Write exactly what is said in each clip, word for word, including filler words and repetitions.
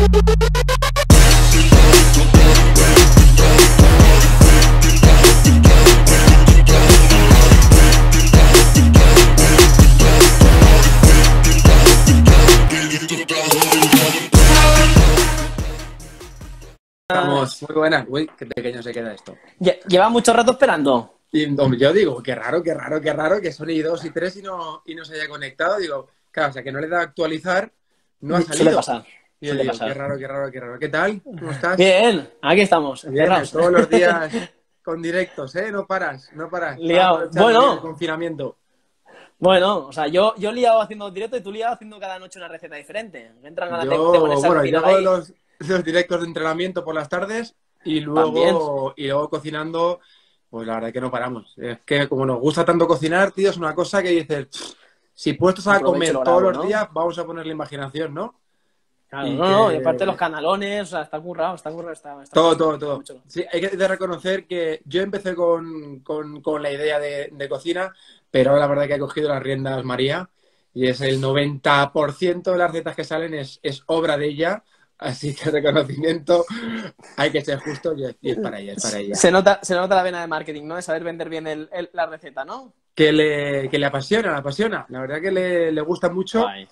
Estamos muy buenas. Uy, qué pequeño se queda esto. ¿Lleva mucho rato esperando? Y hombre, yo digo, qué raro, qué raro, qué raro que son y dos y tres y no, y no se haya conectado. Digo, claro, o sea, que no le da a actualizar, no ha salido. Suele pasar. Y yo Suele digo, pasar. qué raro, qué raro, qué raro. ¿Qué tal? ¿Cómo estás? Bien, aquí estamos. Bien, todos los días con directos, ¿eh? No paras, no paras. Liado. Bueno. El confinamiento. Bueno, o sea, yo, yo liado haciendo directo y tú liado haciendo cada noche una receta diferente. Me entran ganas Yo, de, de ponerse a bueno, yo cocinar hago ahí. los, los directos de entrenamiento por las tardes y luego, y luego cocinando, pues la verdad es que no paramos. Es que como nos gusta tanto cocinar, tío, es una cosa que dices, pff, si puestos a Aprovecho comer lo todos grabo, los ¿no? días, vamos a poner la imaginación, ¿no? Claro, Y no, que- no, y aparte los canalones, o sea, está currado, está currado, está, está Todo, mucho, todo, todo. mucho. Sí, hay que de reconocer que yo empecé con, con- con la idea de, de cocina, pero ahora la verdad que ha cogido las riendas María y es el noventa por ciento de las recetas que salen es, es obra de ella, así que reconocimiento hay que ser justo y es, y es para ella, es para ella. Se nota, se nota la vena de marketing, ¿no? De saber vender bien el, el- la receta, ¿no? Que le, que le apasiona, le apasiona. La verdad que le, le gusta mucho Guay.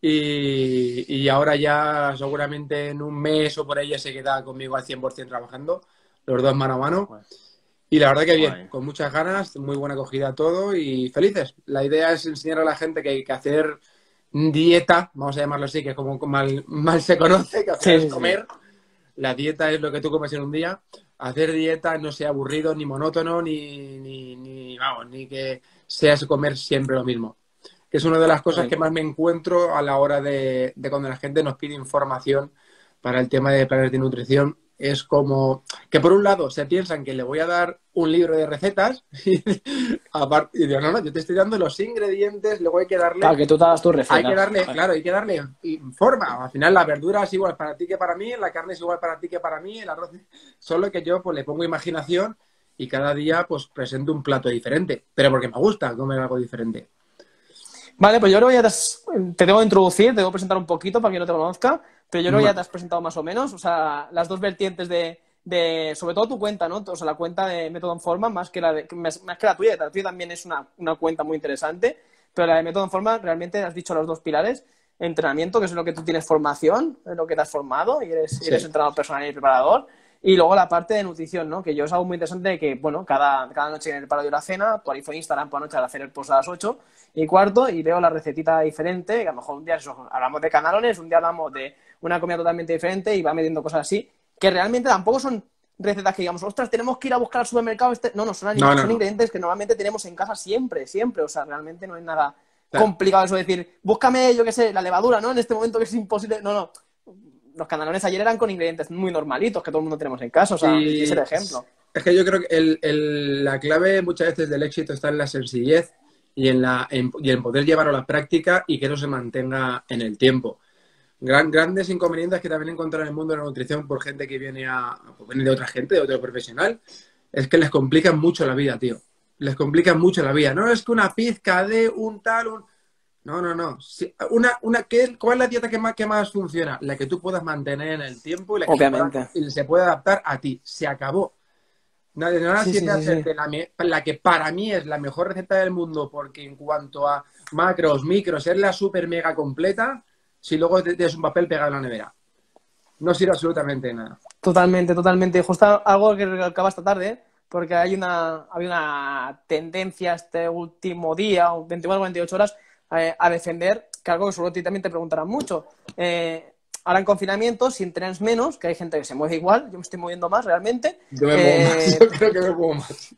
y, y ahora ya seguramente en un mes o por ahí ya se queda conmigo al cien por ciento trabajando, los dos mano a mano. Guay. Y la verdad que bien, Guay. con muchas ganas, muy buena acogida a todo y felices. La idea es enseñar a la gente que hay que hacer dieta, vamos a llamarlo así, que es como mal, mal se conoce, que hacer Sí, es sí, sí. comer. La dieta es lo que tú comes en un día. Hacer dieta no sea aburrido, ni monótono, ni, ni, ni, vamos, ni que seas comer siempre lo mismo. Que es una de las cosas que más me encuentro a la hora de, de cuando la gente nos pide información para el tema de planes de nutrición. Es como que por un lado se piensan que le voy a dar un libro de recetas y, aparte, y digo, no, no, yo te estoy dando los ingredientes, luego hay que darle... Claro, que tú te hagas tu receta. Hay que darle, claro, hay que darle forma. Al final la verdura es igual para ti que para mí, la carne es igual para ti que para mí, el arroz... Solo que yo pues le pongo imaginación y cada día pues presento un plato diferente. Pero porque me gusta comer algo diferente. Vale, pues yo creo que ya te, has- te tengo que introducir, te tengo que presentar un poquito para que no te conozca, pero yo creo que ya te has presentado más o menos, o sea, las dos vertientes de, de sobre todo tu cuenta, ¿no? O sea, la cuenta de Método en Forma, más que la, de, más, más que la tuya, la tuya también es una, una cuenta muy interesante, pero la de Método en Forma realmente has dicho los dos pilares, entrenamiento, que es en lo que tú tienes formación, en lo que te has formado y eres, Sí. eres entrenador personal y preparador. Y luego la parte de nutrición, ¿no? Que yo es algo muy interesante de que, bueno, cada, cada noche en el paro de la cena, actualizo Instagram por la noche al hacer el post a las ocho y cuarto y veo la recetita diferente, que a lo mejor un día eso, hablamos de canalones, un día hablamos de una comida totalmente diferente y va metiendo cosas así, que realmente tampoco son recetas que digamos, ostras, tenemos que ir a buscar al supermercado. Este... No, no, son, No, no, son no. ingredientes que normalmente tenemos en casa siempre, siempre. O sea, realmente no es nada Claro. complicado eso de decir, búscame, yo qué sé, la levadura, ¿no? En este momento que es imposible. No, no. Los canalones ayer eran con ingredientes muy normalitos que todo el mundo tenemos en casa, o sea, Y y es el ejemplo. Es que yo creo que el, el- la clave muchas veces del éxito está en la sencillez y en, la, en, y en poder llevarlo a la práctica y que eso se mantenga en el tiempo. Gran, grandes inconvenientes que también he encontrado en el mundo de la nutrición por gente que viene, a, pues viene de otra gente, de otro profesional, es que les complican mucho la vida, tío. Les complican mucho la vida. No es que una pizca de un tal, un... No, no, no. Sí, una, una, ¿qué, ¿Cuál es la dieta que más, que más funciona? La que tú puedas mantener en el tiempo y la que se Obviamente. pueda, y se puede adaptar a ti. Se acabó. No, de nada Sí, sirve sí, sí, hacerte sí. La, me- la que para mí es la mejor receta del mundo porque en cuanto a macros, micros, es la super mega completa si luego te tienes un papel pegado en la nevera. No sirve absolutamente de nada. Totalmente, totalmente. Justo algo que recalcaba esta tarde, porque hay una, había una tendencia este último día, o veinticuatro, cuarenta y ocho horas, eh, a defender, que algo que seguro a ti también te preguntarán mucho. Eh, ahora en confinamiento, si entrenas menos, que hay gente que se mueve igual, yo me estoy moviendo más realmente. Yo me muevo eh, más. Yo creo que me muevo más.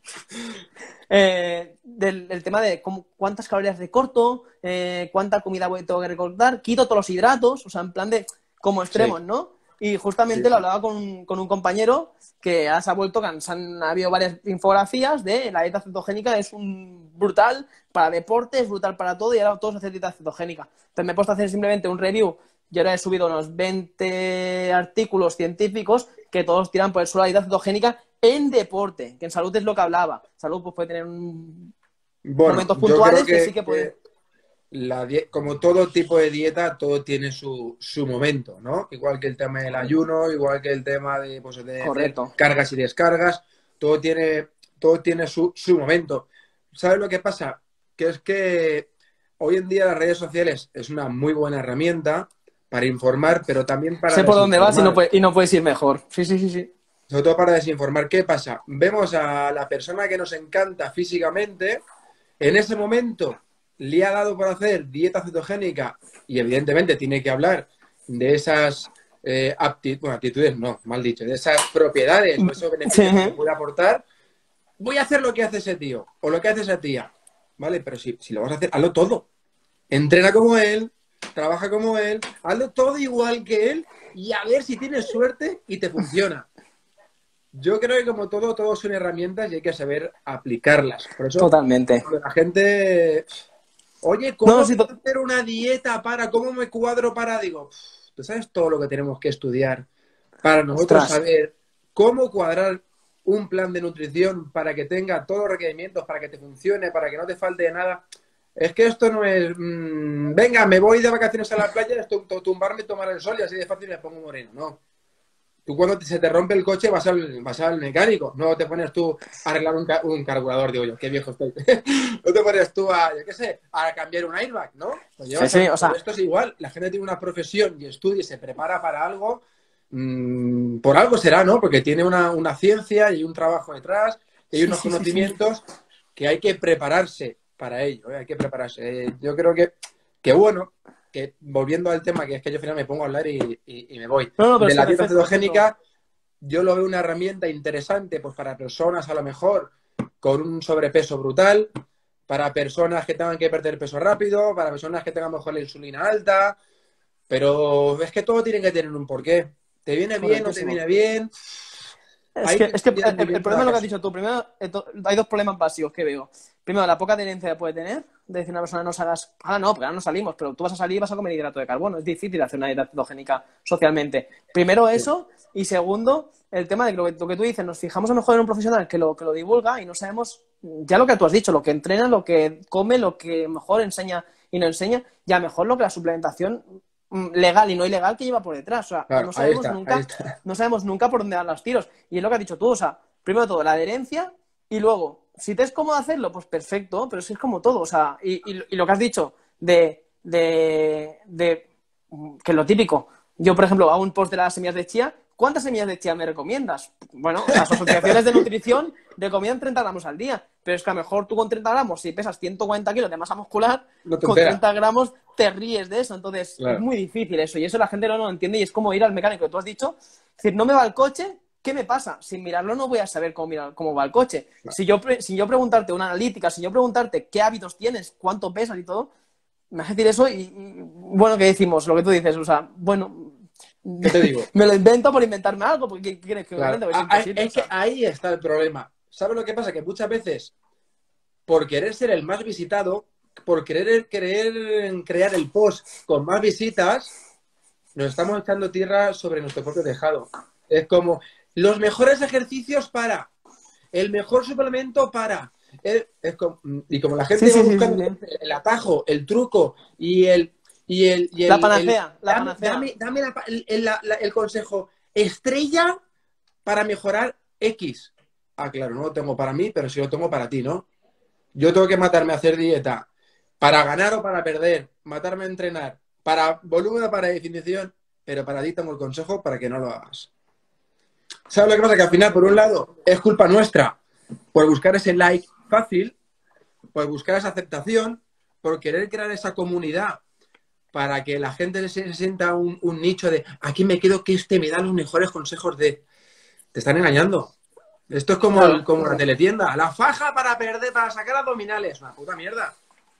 eh, del, del tema de cómo, cuántas calorías recorto, eh, cuánta comida voy- tengo que recortar, quito todos los hidratos, o sea, en plan de como extremos, Sí. ¿no? Y justamente Sí. lo hablaba con, con un compañero que ahora se ha vuelto, que se han ha habido varias infografías de la dieta cetogénica, es un brutal para deporte, es brutal para todo y ahora todos hacen dieta cetogénica. Entonces me he puesto a hacer simplemente un review y ahora he subido unos veinte artículos científicos que todos tiran por el suelo la dieta cetogénica en deporte, que en salud es lo que hablaba. Salud pues puede tener un... Bueno, momentos yo puntuales creo que sí que puede- la como todo tipo de dieta, todo tiene su, su momento, ¿no? Igual que el tema del ayuno, igual que el tema de, pues, de hacer Correcto. cargas y descargas, todo tiene, todo tiene su, su momento. ¿Sabes lo que pasa? Que es que hoy en día las redes sociales es una muy buena herramienta para informar, pero también para Sé por dónde vas y no, desinformar. puede, y no puedes ir mejor. Sí, sí, sí, sí. Sobre todo para desinformar. ¿Qué pasa? Vemos a la persona que nos encanta físicamente, en ese momento le ha dado por hacer dieta cetogénica y evidentemente tiene que hablar de esas eh, aptitudes, bueno, aptitudes no, mal dicho, de esas propiedades o esos beneficios que Sí. le puede aportar. Voy a hacer lo que hace ese tío o lo que hace esa tía. Vale, pero si, si lo vas a hacer, hazlo todo. Entrena como él, trabaja como él, hazlo todo igual que él y a ver si tienes suerte y te funciona. Yo creo que como todo, todo son herramientas y hay que saber aplicarlas. Por eso, Totalmente. cuando la gente, oye, No, ¿cómo sí, puedo to- hacer una dieta para? ¿Cómo me cuadro para? Digo, tú sabes todo lo que tenemos que estudiar para nosotros ostras. saber cómo cuadrar un plan de nutrición para que tenga todos los requerimientos, para que te funcione, para que no te falte de nada. Es que esto no es, mmm, venga, me voy de vacaciones a la playa, tumbarme, tomar el sol y así de fácil me pongo moreno. No. Tú cuando se te rompe el coche vas al, vas al mecánico, no te pones tú a arreglar un, ca un carburador, digo yo, qué viejo estoy. No te pones tú a, yo qué sé, a cambiar un airbag, ¿no? Pues Sí, llevas sí, a, o pues sea, esto es igual, la gente tiene una profesión y estudia y se prepara para algo, mmm, por algo será, ¿no? Porque tiene una, una ciencia y un trabajo detrás y hay sí, unos sí, sí, sí. conocimientos que hay que prepararse para ello, ¿eh? Hay que prepararse. Eh, yo creo que, que bueno, que volviendo al tema, que es que yo al final me pongo a hablar y, y, y me voy. No, no, pero De es que la dieta perfecto, perfecto. cetogénica, yo lo veo una herramienta interesante pues para personas a lo mejor con un sobrepeso brutal, para personas que tengan que perder peso rápido, para personas que tengan mejor la insulina alta, pero es que todo tiene que tener un porqué. ¿Te viene bien o te Correctísimo. viene bien? Es Hay que, que es que estudiar muy el, el bien problema cada es lo que has caso. dicho tú. Primero, eh, to- hay dos problemas básicos que veo. Primero, la poca adherencia que puede tener. De decir a una persona, no salgas. Ah, no, porque ahora no salimos, pero tú vas a salir y vas a comer hidrato de carbono. Es difícil hacer una dieta cetogénica socialmente. Primero, Sí. eso. Y segundo, el tema de que lo que, lo que tú dices, nos fijamos a lo mejor en un profesional que lo, que lo divulga y no sabemos ya lo que tú has dicho, lo que entrena, lo que come, lo que mejor enseña y no enseña, ya mejor lo que la suplementación mm, legal y no ilegal que lleva por detrás. O sea, Claro, no ahí sabemos está, ahí nunca, está. no sabemos nunca por dónde van los tiros. Y es lo que has dicho tú, o sea, primero de todo, la adherencia y luego, si te es cómodo hacerlo, pues perfecto, pero si es como todo, o sea, y, y, y lo que has dicho de, de, de, que es lo típico, yo por ejemplo hago un post de las semillas de chía, ¿cuántas semillas de chía me recomiendas? Bueno, las asociaciones de nutrición recomiendan treinta gramos al día, pero es que a lo mejor tú con treinta gramos, si pesas ciento cuarenta kilos de masa muscular, No te con enteras. treinta gramos te ríes de eso, entonces es Claro. muy difícil eso, y eso la gente no lo entiende y es como ir al mecánico que tú has dicho, es decir, no me va el coche, ¿qué me pasa? Sin mirarlo no voy a saber cómo, mirar, cómo va el coche. Si yo, si yo preguntarte una analítica, si yo preguntarte qué hábitos tienes, cuánto pesas y todo, me vas a decir eso y, y, bueno, ¿qué decimos? Lo que tú dices, o sea, bueno, ¿Qué te digo? me lo invento por inventarme algo, porque ¿qué quieres que me Claro. invente? Pues es Ah, ah, imposible, o es que sea. ahí está el problema. ¿Sabes lo que pasa? Que muchas veces, por querer ser el más visitado, por querer, querer crear el post con más visitas, nos estamos echando tierra sobre nuestro propio tejado. Es como los mejores ejercicios para, el mejor suplemento para. el- es como- y como la Sí, gente va sí, sí, sí, buscando sí. el atajo, el truco y el y el, y La el, el- panacea, la dame, panacea. dame, dame la pa- el, el- la- la- el consejo estrella para mejorar X. Ah, claro, no lo tengo para mí, pero sí lo tengo para ti, ¿no? Yo tengo que matarme a hacer dieta para ganar o para perder, matarme a entrenar, para volumen o para definición, pero para ti tengo el consejo para que no lo hagas. ¿Sabes lo que pasa? Que al final, por un lado, es culpa nuestra por buscar ese like fácil, por buscar esa aceptación, por querer crear esa comunidad para que la gente se, se sienta un, un nicho de aquí me quedo que este me da los mejores consejos de... Te están engañando. Esto es como, el, Claro. como la teletienda. La faja para perder, para sacar abdominales. Una puta mierda.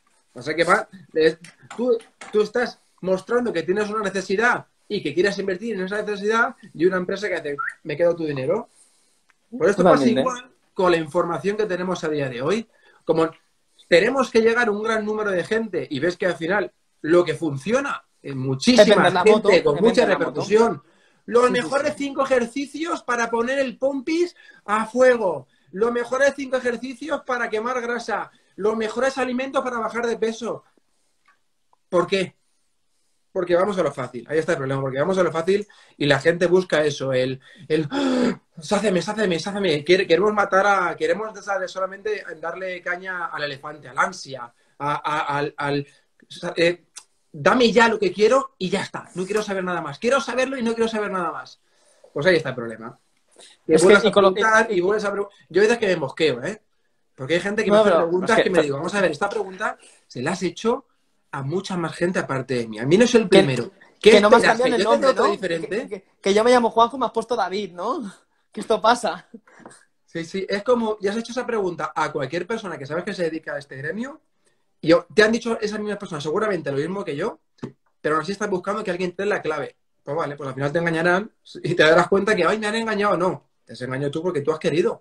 O sea que va, es- tú, tú estás mostrando que tienes una necesidad y que quieres invertir en esa necesidad y una empresa que hace, me quedo tu dinero. Por esto pasa Totalmente. igual con la información que tenemos a día de hoy. Como tenemos que llegar a un gran número de gente y ves que al final lo que funciona en Es muchísima vender la gente moto, con es mucha vender la moto. repercusión, los Sí, sí, sí. mejores cinco ejercicios para poner el pompis a fuego, los mejores cinco ejercicios para quemar grasa, los mejores alimentos para bajar de peso. ¿Por qué? Porque vamos a lo fácil. Ahí está el problema, porque vamos a lo fácil y la gente busca eso, el, el ¡ah! sáceme, sáceme, sáceme. Queremos matar a, queremos solamente darle caña al elefante, al ansia, a, a, al, al eh, dame ya lo que quiero y ya está. No quiero saber nada más. Quiero saberlo y no quiero saber nada más. Pues ahí está el problema. Que es vuelves que, a preguntar y, y, y vuelves a preguntar. Yo hay veces que me mosqueo, ¿eh? Porque hay gente que no, me hace pero, preguntas es que, que me digo, vamos a ver, esta pregunta se la has hecho a mucha más gente aparte de mí. A mí no es el primero. Que, que no me has cambiado el nombre, ¿no? Diferente? Que, que, que yo me llamo Juanjo y me has puesto David, ¿no? Que esto pasa. Sí, sí. Es como, ya has hecho esa pregunta a cualquier persona que sabes que se dedica a este gremio y yo, te han dicho esas mismas personas seguramente lo mismo que yo, pero aún así estás buscando que alguien te dé la clave. Pues vale, pues al final te engañarán y te darás cuenta que, ay, me han engañado. No, te has engañado tú porque tú has querido.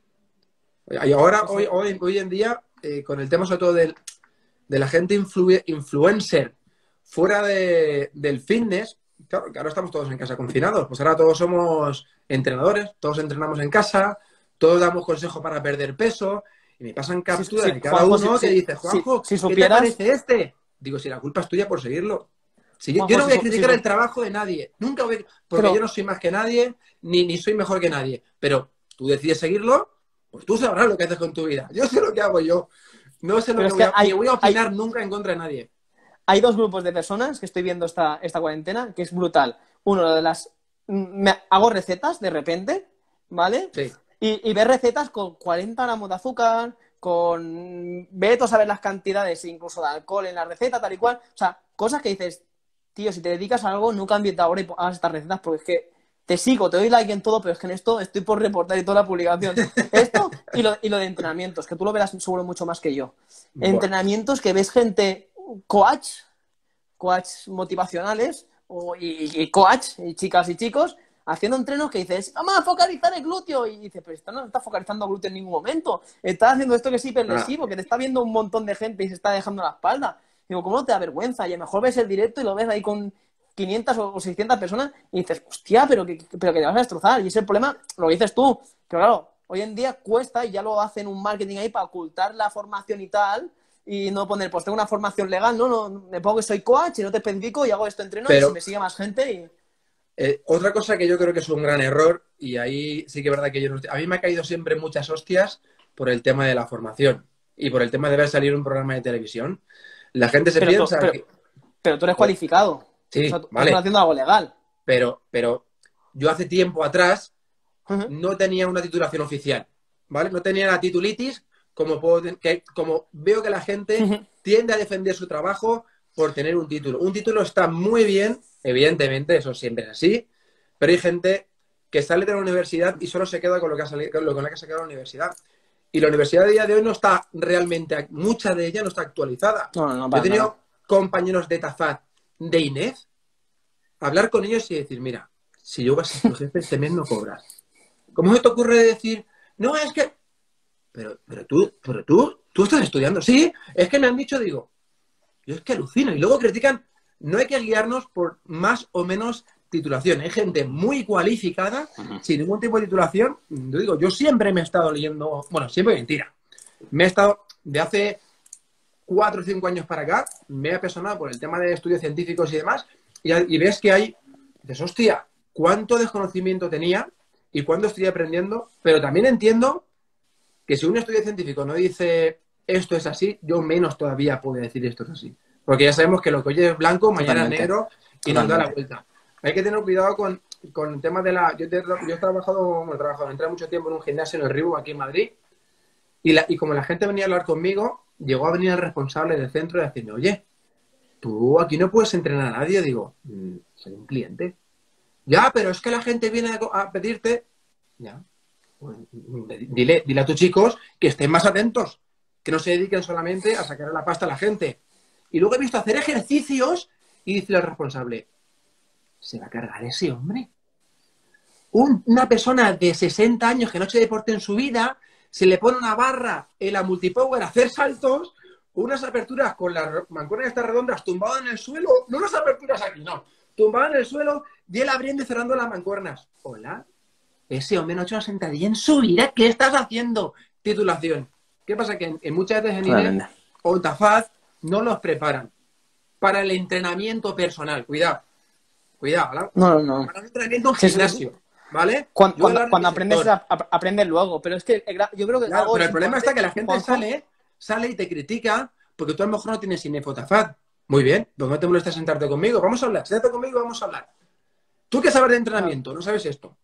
Y ahora, hoy, hoy, hoy en día, eh, con el tema sobre todo del, de la gente influ influencer fuera de, del fitness, claro, que ahora estamos todos en casa confinados, pues ahora todos somos entrenadores, todos entrenamos en casa, todos damos consejos para perder peso, y me pasan capturas sí, sí, de cada Juanjo, uno sí, que sí, dice, Juanjo, si, si ¿qué supieras... te parece este? Digo, si la culpa es tuya por seguirlo. Si yo, Juanjo, yo no voy a criticar si, el trabajo de nadie, nunca voy a... Porque pero... yo no soy más que nadie, ni, ni soy mejor que nadie, pero tú decides seguirlo, pues tú sabrás lo que haces con tu vida. Yo sé lo que hago yo. No sé lo que, que voy a... Hay, ni voy a opinar hay... nunca en contra de nadie. Hay dos grupos de personas que estoy viendo esta, esta cuarentena, que es brutal. Uno de las... Me hago recetas de repente, ¿vale? Sí. Y, y ver recetas con cuarenta gramos de azúcar, con... Ve tú a saber las cantidades incluso de alcohol en la receta, tal y cual. O sea, cosas que dices, tío, si te dedicas a algo, no cambies de ahora y hagas estas recetas, porque es que te sigo, te doy like en todo, pero es que en esto estoy por reportar y toda la publicación. Esto y lo, y lo de entrenamientos, que tú lo verás seguro mucho más que yo. Bueno. Entrenamientos que ves gente... coach, coach motivacionales o, y, y coach, y chicas y chicos, haciendo entrenos que dices, vamos a focalizar el glúteo, y dices, pero esto no está focalizando el glúteo en ningún momento, estás haciendo esto que es hiperlesivo, ah. que te está viendo un montón de gente y se está dejando la espalda. Digo, ¿cómo no te da vergüenza? Y a lo mejor ves el directo y lo ves ahí con quinientas o seiscientas personas y dices, hostia, pero que, pero que te vas a destrozar. Y ese es el problema, lo dices tú, que claro, hoy en día cuesta y ya lo hacen un marketing ahí para ocultar la formación y tal, y no poner, pues tengo una formación legal, no, no, me pongo que soy coach y no te especifico y hago esto entreno pero, y si me sigue más gente y... Eh, otra cosa que yo creo que es un gran error, y ahí sí que es verdad que yo no... A mí me ha caído siempre muchas hostias por el tema de la formación y por el tema de ver salir un programa de televisión. La gente se pero piensa tú, pero, que... Pero tú eres cualificado. Sí, o sea, tú vale. estás haciendo algo legal. Pero, pero yo hace tiempo atrás uh-huh. no tenía una titulación oficial, ¿vale? No tenía la titulitis... Como, puedo, que, como veo que la gente uh-huh. tiende a defender su trabajo por tener un título. Un título está muy bien, evidentemente, eso siempre es así, pero hay gente que sale de la universidad y solo se queda con lo que ha salido, con lo con la que se ha quedado la universidad. Y la universidad de día de hoy no está realmente, mucha de ella no está actualizada. No, no, Yo he tenido nada. compañeros de Tafat, de INEF, hablar con ellos y decir, mira, si yo vas a ser tu jefe, este mes no cobras. ¿Cómo se te ocurre decir, no, es que... Pero, pero tú, pero tú, tú estás estudiando. Sí, es que me han dicho, digo, yo es que alucino. Y luego critican, no hay que guiarnos por más o menos titulación. Hay gente muy cualificada, uh-huh. sin ningún tipo de titulación. Yo digo, yo siempre me he estado leyendo, bueno, siempre mentira. Me he estado, de hace cuatro o cinco años para acá, me he apasionado por el tema de estudios científicos y demás, y, y ves que hay, dices, hostia, cuánto desconocimiento tenía y cuánto estoy aprendiendo, pero también entiendo que si un estudio científico no dice esto es así, yo menos todavía puedo decir esto es así. Porque ya sabemos que lo que hoy es blanco, mañana es negro y nos da la vuelta. Hay que tener cuidado con, con el tema de la... Yo, te, yo he trabajado, bueno, he trabajado, entré mucho tiempo en un gimnasio en el Reebok aquí en Madrid y, la, y como la gente venía a hablar conmigo, llegó a venir el responsable del centro y a decirme, oye, tú aquí no puedes entrenar a nadie. Digo, mmm, soy un cliente. Ya, pero es que la gente viene a, a pedirte... Ya. Pues, dile, dile a tus chicos que estén más atentos, que no se dediquen solamente a sacar la pasta a la gente. Y luego he visto hacer ejercicios y dice el responsable, ¿se va a cargar ese hombre? Un, una persona de sesenta años que no ha hecho deporte en su vida, se le pone una barra en la multipower a hacer saltos, unas aperturas con las mancuernas estas redondas tumbado en el suelo, no unas aperturas aquí, no, tumbado en el suelo y él abriendo y cerrando las mancuernas. Hola. Ese hombre no ha hecho una sentadilla en su vida. ¿Qué estás haciendo? Titulación. ¿Qué pasa? Que en, en muchas veces en INEF o en Tafat no los preparan. para el entrenamiento personal. Cuidado, cuidado, ¿vale? No, no, no. Para el entrenamiento en Sí, sí, gimnasio, sí. ¿vale? Cuando, Yo voy a cuando, hablar de cuando mi aprendes, sector. a- a- aprendes luego, pero es que el gra- yo creo que Claro, algo pero es el problema está que la importante, gente Juanjo. sale, sale y te critica porque tú a lo mejor no tienes Cinefotafat. Muy bien, pues no te molesta sentarte conmigo. Vamos a hablar, siéntate conmigo y vamos a hablar. ¿Tú qué sabes de Claro. entrenamiento? No sabes esto.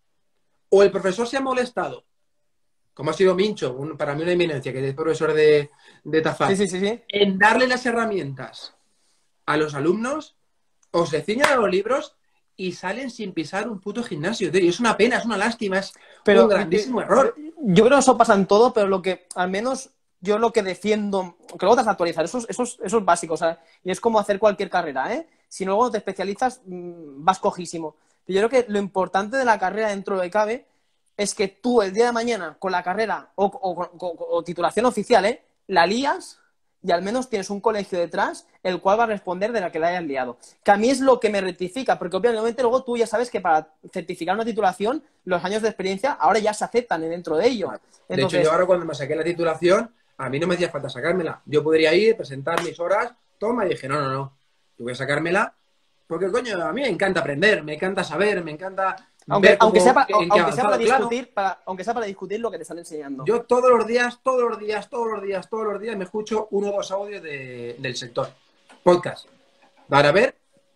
O el profesor se ha molestado, como ha sido Mincho, un- para mí una eminencia, que es profesor de, de Sí, Tafat, sí, sí, sí. en darle las herramientas a los alumnos, o se ciñan a los libros y salen sin pisar un puto gimnasio, tío. Y es una pena, es una lástima, es un Pero yo, grandísimo yo- error. yo creo que eso pasa en todo, pero lo que, al menos, yo lo que defiendo, que luego te has de actualizar, eso, es- eso, es- eso es básico, o sea, y es como hacer cualquier carrera, ¿eh? Si luego te especializas, mmm, vas cojísimo. Pero yo creo que lo importante de la carrera dentro de lo que cabe es que tú el día de mañana con la carrera o, o- o- o titulación oficial, ¿eh? La lías y al menos tienes un colegio detrás el cual va a responder de la que la hayas liado. Que a mí es lo que me rectifica, porque obviamente luego tú ya sabes que para certificar una titulación los años de experiencia ahora ya se aceptan dentro de ello. De hecho, yo Entonces, ahora cuando me saqué la titulación, a mí no me hacía falta sacármela. Yo podría ir, presentar mis horas, toma, y dije, no, no, no, yo voy a sacármela porque, coño, a mí me encanta aprender, me encanta saber, me encanta aunque, ver aunque, sea cómo, para, en qué he aunque sea para avanzado. Claro, discutir, para, aunque sea para discutir lo que te están enseñando. yo todos los días, todos los días, todos los días, todos los días me escucho uno o dos audios de- del sector, podcast, para ver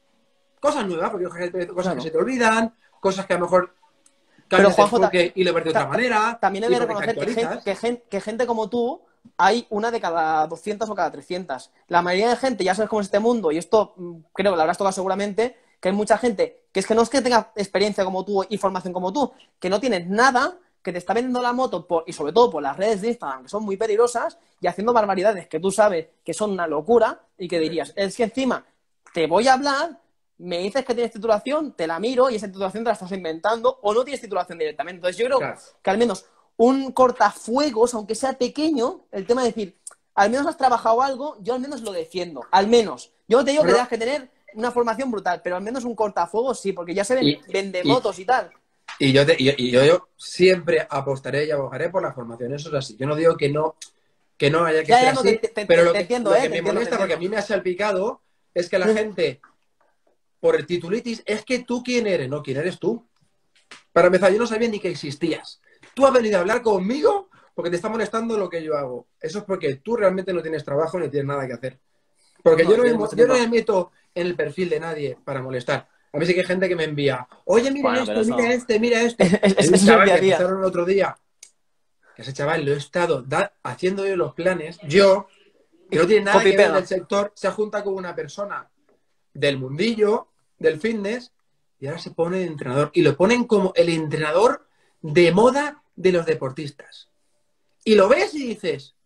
cosas nuevas, porque hay cosas Claro. que se te olvidan, cosas que a lo mejor Pero cambias de Juanjo, ta- enfoque y lo ves de otra ta- ta- manera, también he y de porque te reconocer que, gen- actualizas. que, gen- que gente como tú hay una de cada doscientas o cada trescientas. La mayoría de gente, ya sabes cómo es este mundo, y esto mm, creo que lo habrás tocado seguramente, que hay mucha gente que es que no es que tenga experiencia como tú y formación como tú, que no tienes nada, que te está vendiendo la moto por, y sobre todo por las redes de Instagram, que son muy peligrosas, y haciendo barbaridades que tú sabes que son una locura y que dirías, es que encima te voy a hablar, me dices que tienes titulación, te la miro y esa titulación te la estás inventando o no tienes titulación directamente. Entonces yo creo Claro. que al menos un cortafuegos, aunque sea pequeño, el tema de decir, al menos has trabajado algo, yo al menos lo defiendo, al menos. Yo no te digo Bueno, que tengas que tener una formación brutal, pero al menos un cortafuegos sí, porque ya se ven, y, vende y, motos y tal. y yo, te- y, y yo, yo siempre apostaré y abogaré por la formación, eso es así. Yo no digo que no, que no haya que Ya, ser ya, no, te, así, te- te- pero lo te que, entiendo, lo ¿eh? que Te me entiendo, te molesta, porque a mí entiendo. me ha salpicado, es que la gente, por el titulitis, es que tú quién eres, no, quién eres tú. Para empezar, yo no sabía ni que existías. Tú has venido a hablar conmigo porque te está molestando lo que yo hago. Eso es porque tú realmente no tienes trabajo ni tienes nada que hacer. Porque No, yo, no me, tienes mucho yo no tiempo. me meto en el perfil de nadie para molestar. A mí sí que hay gente que me envía, oye, mira Bueno, pero esto, eso... mira este, mira esto. Es, es- Hay eso un es el chaval día que a día. empezaron el otro día, que ese chaval lo he estado da- haciendo yo los planes. Yo, que no tiene nada Copy y que ver en pega. el sector, se junta con una persona del mundillo, del fitness, y ahora se pone de entrenador. Y lo ponen como el entrenador de moda de los deportistas. Y lo ves y dices,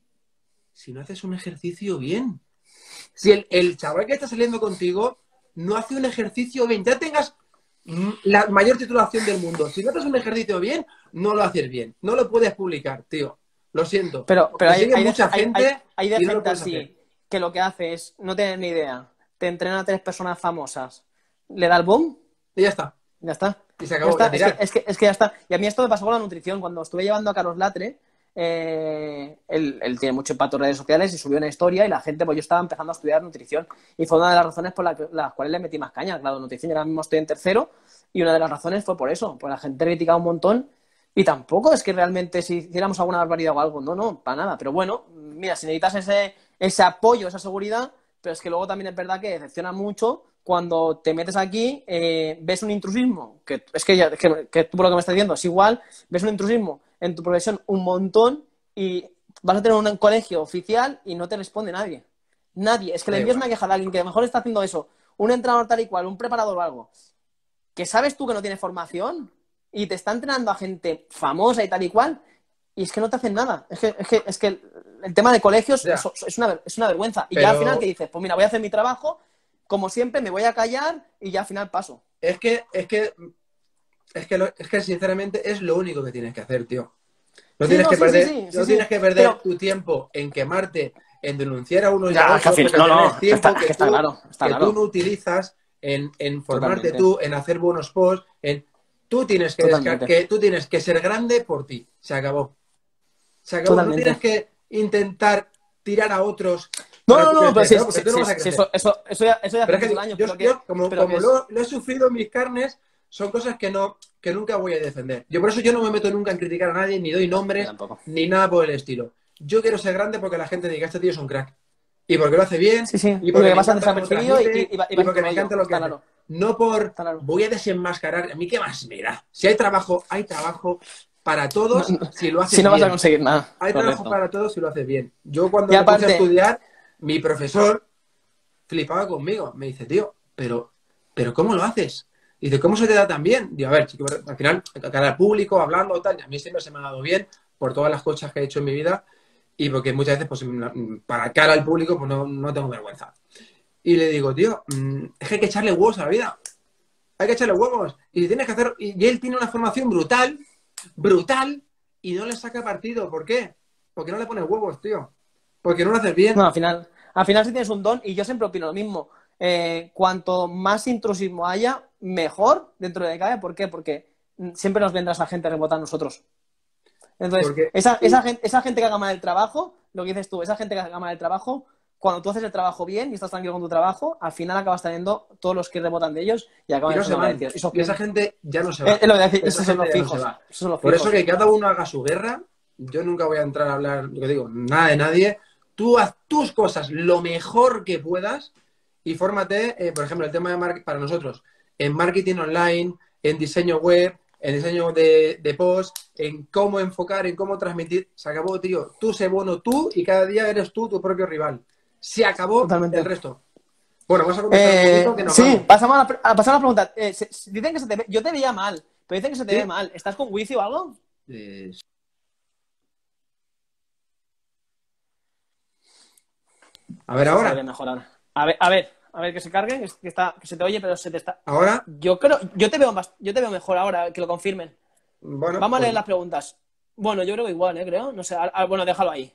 si no haces un ejercicio bien, si el, el chaval que está saliendo contigo no hace un ejercicio bien, ya tengas mm, la mayor titulación del mundo, si no haces un ejercicio bien, no lo haces bien, no lo puedes publicar, tío. Lo siento. Pero, pero Te hay, sigue hay, de, mucha hay, hay, gente hay de y no lo gente puedes así hacer. que lo que hace es no tener ni idea. Te entrena a tres personas famosas. Le da el boom, Y ya está. ya está. Y se Ya acabó. está. Ya Es que, tirar. es, que, es que ya está. Y a mí esto me pasó con la nutrición. Cuando estuve llevando a Carlos Latre, eh, él, él tiene mucho impacto en redes sociales y subió una historia y la gente, pues yo estaba empezando a estudiar nutrición. Y fue una de las razones por la que- las cuales le metí más caña. Claro, nutrición, yo ahora mismo estoy en tercero y una de las razones fue por eso. Pues la gente criticaba un montón. Y tampoco es que realmente si hiciéramos alguna barbaridad o algo, no, no, para nada. Pero bueno, mira, si necesitas ese, ese apoyo, esa seguridad, pero es que luego también es verdad que decepciona mucho cuando te metes aquí, eh, ves un intrusismo, que es que, ya, es que, que tú por lo que me estás diciendo es igual, ves un intrusismo en tu profesión un montón y vas a tener un colegio oficial y no te responde nadie. Nadie. Es que le Da envías igual. una queja a alguien que a lo mejor está haciendo eso, un entrenador tal y cual, un preparador o algo, que sabes tú que no tiene formación y te está entrenando a gente famosa y tal y cual, y es que no te hacen nada. Es que, es que, es que el, el tema de colegios Ya. es, es, una, ver- es una vergüenza. Y Pero- ya al final, ¿qué dices? Pues mira, voy a hacer mi trabajo, como siempre, me voy a callar y ya al final paso. Es que, es que, es que, lo- es que sinceramente es lo único que tienes que hacer, tío. No Sí, tienes no, que sí, perder, sí, sí, no sí, tienes sí. que perder Pero- tu tiempo en quemarte, en denunciar a unos y a Ya, otros, que al final- porque no, no, tienes tiempo está- que, que está tú, claro, está que claro. tú no utilizas en, en formarte Totalmente. tú, en hacer buenos posts, en tú tienes que, Totalmente. desca- que tú tienes que ser grande por ti. Se acabó. Se acabó. Totalmente. No tienes que intentar tirar a otros No, para no, tú no, pero crecer, sí, ¿no? Porque sí, tú no sí, vas a sí, crecer. eso, eso, eso ya, eso ya Pero hace es que muchos años, yo, pero que, yo como, pero que como es... lo, lo he sufrido en mis carnes, son cosas que no, que nunca voy a defender. Yo por eso yo no me meto nunca en criticar a nadie, ni doy Yo nombres, tampoco. ni nada por el estilo. Yo quiero ser grande porque la gente diga, este tío es un crack. Y porque lo hace bien, Sí, sí, y y porque que me pasas encanta cómo desapercibido y, y, transmite, y va- y y vas en tu porque me rollo, encanta lo que está hace. claro, No por está claro. voy a desenmascarar. A mí qué más me da. Si hay trabajo, hay trabajo para No, todos no, si lo si haces no vas a bien. conseguir nada, Hay trabajo correcto. para todos si lo haces bien. Yo Y cuando me puse a aparte, estudiar, mi profesor flipaba conmigo. Me dice, tío, pero, pero ¿cómo lo haces? Dice, ¿cómo se te da tan bien? Digo, a ver, chico, al final, cara al público, hablando, tal, a mí siempre se me ha dado bien por todas las cosas que he hecho en mi vida y porque muchas veces, pues, para cara al público, pues no, no tengo vergüenza. Y le digo, tío, mm, es que hay que echarle huevos a la vida. Hay que echarle huevos. Y tienes que hacer. Y él tiene una formación brutal, brutal, y no le saca partido. ¿Por qué? Porque no le pones huevos, tío. Porque no lo haces no, bien. al final, al final sí tienes un don y yo siempre opino lo mismo. Eh, cuanto más intrusismo haya, mejor dentro de cabe. ¿Por qué? Porque mm, siempre nos vendrá esa gente a rebotar a nosotros. Entonces, Porque esa, esa, tú. gente, esa gente que haga mal el trabajo, lo que dices tú, esa gente que haga mal el trabajo, cuando tú haces el trabajo bien y estás tranquilo con tu trabajo, al final acabas teniendo todos los que rebotan de ellos y Y acaban no se siendo van. agradecidos. Eso Y esa que, gente ya no se es, va. es lo que decir, Esa esos son gente los ya no se fijos. va. Esos son los Por eso fijos. que cada uno haga su guerra. Yo nunca voy a entrar a hablar, lo que digo, nada de nadie. Tú haz tus cosas lo mejor que puedas y fórmate, eh, por ejemplo, el tema de marketing para nosotros, en marketing online, en diseño web, en diseño de, de post, en cómo enfocar, en cómo transmitir. Se acabó, tío. Tú sé bueno tú y cada día eres tú tu propio rival. Se acabó el Totalmente. resto. Bueno, vamos a contestar un Eh, poquito que nos sí, vamos. pasamos a la, pre- a pasar a la pregunta. Eh, se- se- dicen que se te ve, yo te veía mal, pero dicen que se te ve ¿Sí? mal. ¿Estás con wifi o algo? Eh, a A ver ver si se debe ahora. mejorar. A ver, a ver, a ver que se cargue, que, está, que se te oye, pero se te está. Ahora, Yo creo, yo te veo más, yo te veo mejor ahora, que lo confirmen. bueno, Vamos a pues leer las preguntas. Bueno, yo creo que igual, ¿eh? Creo. No sé. a- a- bueno, déjalo ahí.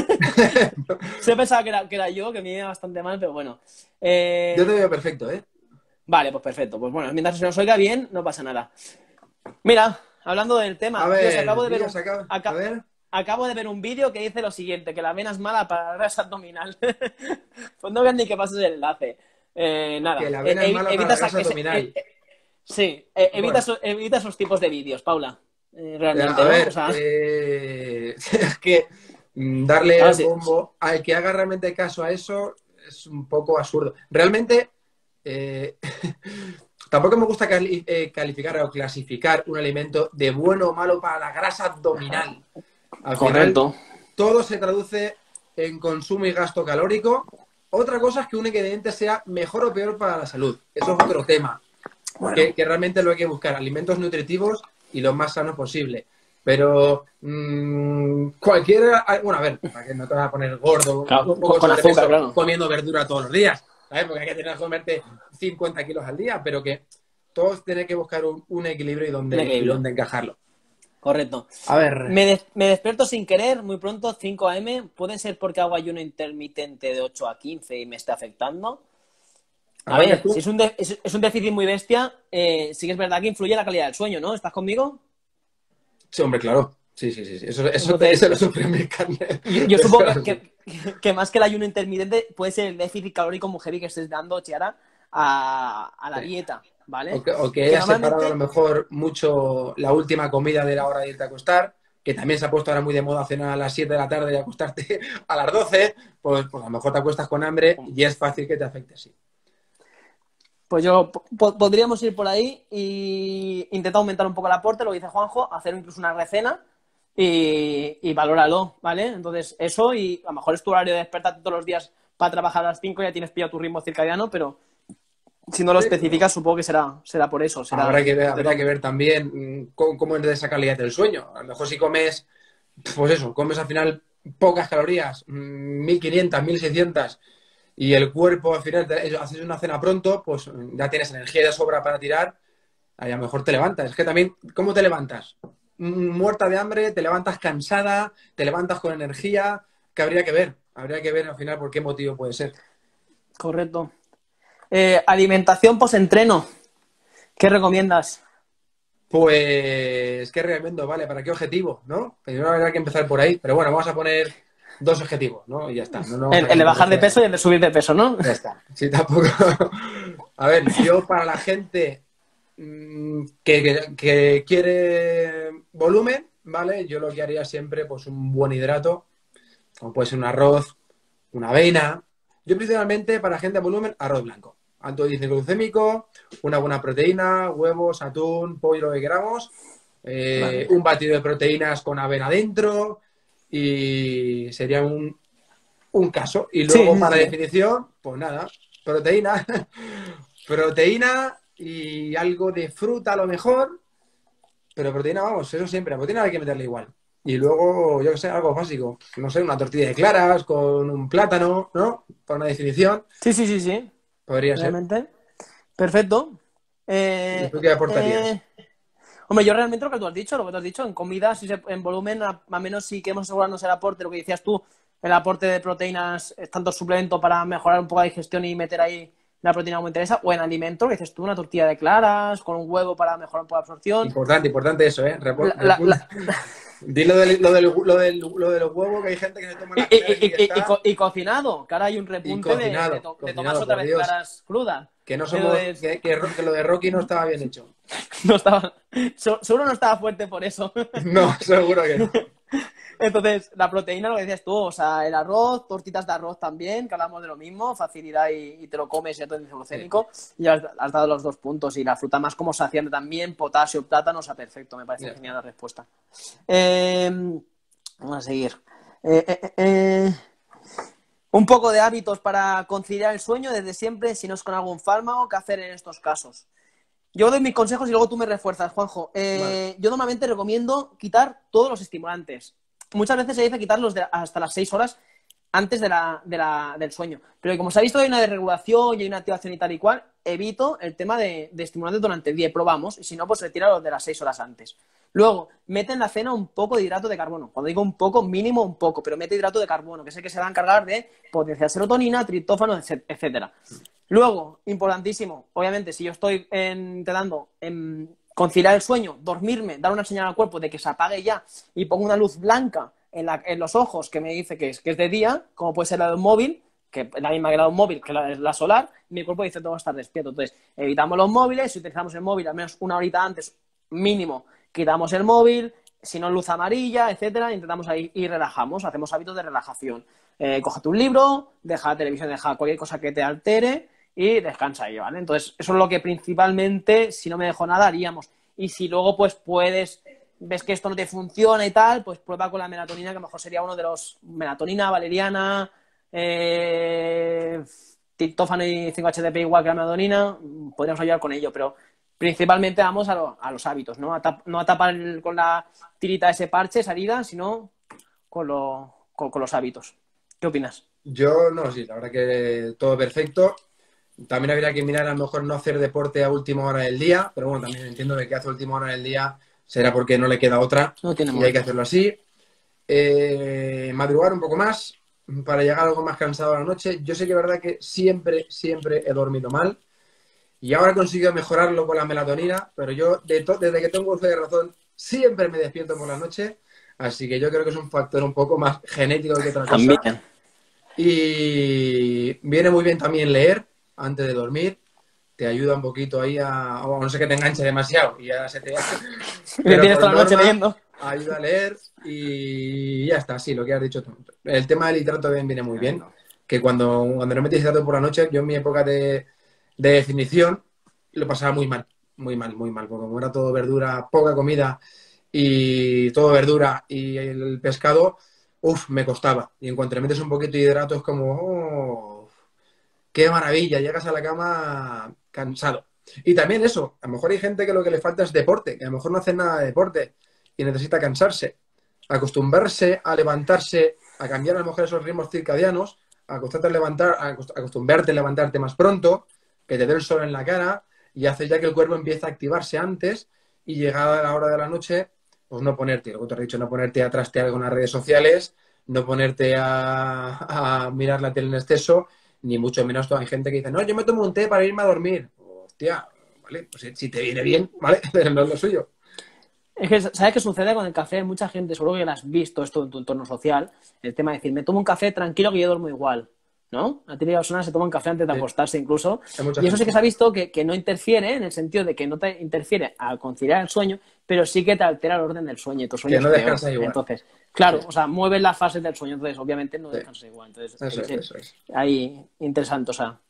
Se pensaba que era, que era yo, que me iba bastante mal, pero bueno. yo te Eh, veo perfecto, ¿eh? Vale, pues perfecto. Pues bueno, mientras se nos oiga bien, no pasa nada. Mira, hablando del A tema, Dios, acabo ver, de ver un, vídeos acá. A aca- ver. acabo de ver un vídeo que dice lo siguiente, que la avena es mala para la grasa abdominal. Pues no veas ni que pases el enlace. Eh, Que nada, la eh, avena es evi- mala para evita, la esa- grasa ese- eh, abdominal. eh, sí, eh, evita, Bueno, eso- evita esos tipos de vídeos, Paula. Eh, eh, realmente, a ¿no? O ver, sea, eh, es que mm, darle ahora el sí. bombo al que haga realmente caso a eso es un poco absurdo. Realmente, eh, tampoco me gusta cali- eh, calificar o clasificar un alimento de bueno o malo para la grasa abdominal. Al final, Correcto. todo se traduce en consumo y gasto calórico. Otra cosa es que un ingrediente sea mejor o peor para la salud. Eso es otro tema, Bueno, que, que realmente lo hay que buscar. Alimentos nutritivos y lo más sanos posible. Pero mmm, cualquiera... Bueno, a ver, para que no te vas a poner gordo, un claro, con, poco con azúcar, sobrepeso, claro. comiendo verdura todos los días. ¿Sabes? Porque hay que tener que comerte cincuenta kilos al día, pero que todos tienen que buscar un, un equilibrio y Un dónde, y equilibrio. dónde encajarlo. Correcto. A ver, Me, des- me despierto sin querer muy pronto, cinco a eme. ¿Puede ser porque hago ayuno intermitente de ocho a quince y me está afectando? A arranques ver, si tú. es un, de- es, es un déficit muy bestia, eh, sí que es verdad que influye en la calidad del sueño, ¿no? ¿Estás conmigo? Sí, hombre, claro. Sí, sí, sí. sí. Eso, eso, Entonces, eso lo sufre en mi carne. yo, yo Eso supongo lo que, sufre. que- que más que el ayuno intermitente puede ser el déficit calórico muy heavy que estés dando, Chiara, a, a la Sí. dieta, O ¿vale? que, o que Que haya separado a lo normalmente, mejor mucho la última comida de la hora de irte a acostar, que también se ha puesto ahora muy de moda cenar a las siete de la tarde y acostarte a las doce, pues, pues a lo mejor te acuestas con hambre y es fácil que te afecte, sí. pues yo po- podríamos ir por ahí e intentar aumentar un poco el aporte, lo que dice Juanjo, hacer incluso una recena y, y valóralo, ¿vale? Entonces, eso y a lo mejor es tu horario de despertarte todos los días para trabajar a las cinco, ya tienes pillado tu ritmo circadiano, pero si no lo Sí, especificas, supongo que será, será por eso, será Habrá que ver, de habrá todo. que ver también mm, cómo, cómo es de esa calidad del sueño. A lo mejor si comes, pues eso, comes al final pocas calorías, mm, mil quinientas, mil seiscientas, y el cuerpo al final te- haces una cena pronto, pues mm, ya tienes energía de sobra para tirar, ahí a lo mejor te levantas. Es que también, ¿cómo te levantas? Mm, Muerta de hambre, te levantas cansada, te levantas con energía, que habría que ver, habría que ver al final por qué motivo puede ser. Correcto. Eh, alimentación post-entreno, ¿qué recomiendas? Pues, ¿qué recomiendo? Vale, ¿para qué objetivo? ¿No? Primero habrá que empezar por ahí. Pero bueno, vamos a poner dos objetivos, ¿no? Y ya está. No, no, El, el de bajar de peso y el de subir de peso, ¿no? Ya está. Sí, tampoco. A ver, yo para la gente mmm, que, que, que quiere volumen, ¿vale? Yo lo que haría siempre, pues un buen hidrato, como puede ser un arroz, una avena. Yo principalmente para gente de volumen, arroz blanco. Alto índice glucémico, una buena proteína, huevos, atún, pollo, lo que queramos. Eh, Vale. un batido de proteínas con avena dentro y sería un, un caso. Y Sí, luego sí, para sí. definición, pues nada, proteína, proteína y algo de fruta a lo mejor, pero proteína, vamos, eso siempre, la proteína hay que meterle igual. Y luego, yo que sé, algo básico, no sé, una tortilla de claras con un plátano, ¿no? Para una definición, Sí, sí, sí, sí. podría ser. Realmente. Perfecto. ¿Y Eh, tú qué aportarías? eh, Hombre, yo realmente lo que tú has dicho, lo que tú has dicho, en comida, si se- en volumen, a, a menos si queremos asegurarnos el aporte, lo que decías tú, el aporte de proteínas, es tanto suplemento para mejorar un poco la digestión y meter ahí la proteína como interesa, o en alimento, que dices tú, una tortilla de claras, con un huevo para mejorar un poco la absorción. Importante, importante eso, ¿eh? Repo- La- la- repun- la- Di lo del, lo, del, lo, del, lo de los huevos, que hay gente que se toma Y, la y- primera y ya y- y- y está. co- y cocinado, que ahora hay un Y repunte de, de cocinado, to- de tomarse cocinado, otra por vez Dios. claras crudas. Que no somos, Entonces, que, que, que lo de Rocky no estaba bien hecho. no estaba, se- seguro no estaba fuerte por eso. No, seguro que no. Entonces, la proteína, lo que decías tú, o sea, el arroz, tortitas de arroz también, que hablamos de lo mismo, facilidad y, y te lo comes y ya todo es Sí. glucémico, y has, has dado los dos puntos. Y la fruta más como saciante también, potasio, plátano, o sea, perfecto, me parece Ya genial está. la respuesta. Eh, Vamos a seguir. Eh, eh, eh, eh. Un poco de hábitos para conciliar el sueño desde siempre, si no es con algún fármaco, ¿qué hacer en estos casos? Yo doy mis consejos y luego tú me refuerzas, Juanjo. Vale. Eh, yo normalmente recomiendo quitar todos los estimulantes. Muchas veces se dice quitarlos de- hasta las seis horas antes de la, de la- del sueño. Pero como se ha visto, hay una desregulación y hay una activación y tal y cual, evito el tema de, de estimulantes durante el día. Probamos, y si no, pues retira los de las seis horas antes. Luego, mete en la cena un poco de hidrato de carbono. Cuando digo un poco, mínimo un poco, pero mete hidrato de carbono, que sé que se va a encargar de potenciar serotonina, triptófano, etcétera. Luego, importantísimo, obviamente, si yo estoy en- intentando en conciliar el sueño, dormirme, dar una señal al cuerpo de que se apague ya y pongo una luz blanca en, la- en los ojos que me dice que es, que es de día, como puede ser la de un móvil, que es la misma que la de un móvil, que la, la solar, mi cuerpo dice tengo que estar despierto. Entonces, evitamos los móviles, si utilizamos el móvil al menos una horita antes, mínimo, quitamos el móvil, si no luz amarilla, etcétera, intentamos ahí y relajamos, hacemos hábitos de relajación. Eh, cógete un libro, deja la televisión, deja cualquier cosa que te altere y descansa ahí, ¿vale? Entonces, eso es lo que principalmente, si no me dejo nada, haríamos. Y si luego, pues, puedes, ves que esto no te funciona y tal, pues prueba con la melatonina, que a lo mejor sería uno de los... Melatonina, valeriana, eh, triptófano y cinco H T P igual que la melatonina, podríamos ayudar con ello, pero principalmente vamos a, lo, a los hábitos, ¿no? A tap, no a tapar el, con la tirita ese parche, esa herida, sino con, lo, con, con los hábitos. ¿Qué opinas? Yo no, sí, la verdad que todo perfecto. También habría que mirar a lo mejor no hacer deporte a última hora del día, pero bueno, también entiendo que el que hace a última hora del día será porque no le queda otra No tiene y hay que muerto. hacerlo así. Eh, madrugar un poco más para llegar algo más cansado a la noche. Yo sé que es verdad que siempre, siempre he dormido mal y ahora he conseguido mejorarlo con la melatonina, pero yo de desde que tengo uso de razón siempre me despierto por la noche, así que yo creo que es un factor un poco más genético que otra cosa. También. Y viene muy bien también leer antes de dormir. Te ayuda un poquito ahí a... O no sé que te enganche demasiado y ya se te... Me Pero tienes por toda la noche norma, leyendo. ayuda a leer y ya está, sí, lo que has dicho tú. El tema del hidrato también viene muy bien. Que cuando, cuando no metes hidrato por la noche, yo en mi época de, de definición lo pasaba muy mal. Muy mal, muy mal. Porque como era todo verdura, poca comida y todo verdura y el pescado, uff, me costaba. Y en cuanto le metes un poquito de hidrato es como, oh, qué maravilla, llegas a la cama cansado. Y también eso, a lo mejor hay gente que lo que le falta es deporte, que a lo mejor no hace nada de deporte y necesita cansarse, acostumbrarse a levantarse, a cambiar a lo mejor esos ritmos circadianos, a acostarte a levantar, a acostumbrarte a levantarte más pronto, que te dé el sol en la cara y hace ya que el cuerpo empieza a activarse antes y llegada la hora de la noche, pues no ponerte, lo que te he dicho, no ponerte a trastear con las redes sociales, no ponerte a, a mirar la tele en exceso, ni mucho menos hay gente que dice, no, yo me tomo un té para irme a dormir. Hostia, vale, pues si te viene bien, ¿vale? Pero no es lo suyo. Es que, ¿sabes qué sucede con el café? Mucha gente, seguro que lo has visto esto en tu entorno social, el tema de decir, me tomo un café tranquilo que yo duermo igual, ¿no? La típica persona se toma un café antes de Sí, acostarse incluso, hay mucha y eso sí gente. que se ha visto que, que no interfiere, en el sentido de que no te interfiere al conciliar el sueño, pero sí que te altera el orden del sueño y tu sueño Que es no peor. descansa igual. Entonces, Sí, claro, o sea, mueves las fases del sueño, entonces obviamente no sí. descansas igual. Entonces, Eso ahí es, sí, eso es. ahí interesante, o sea.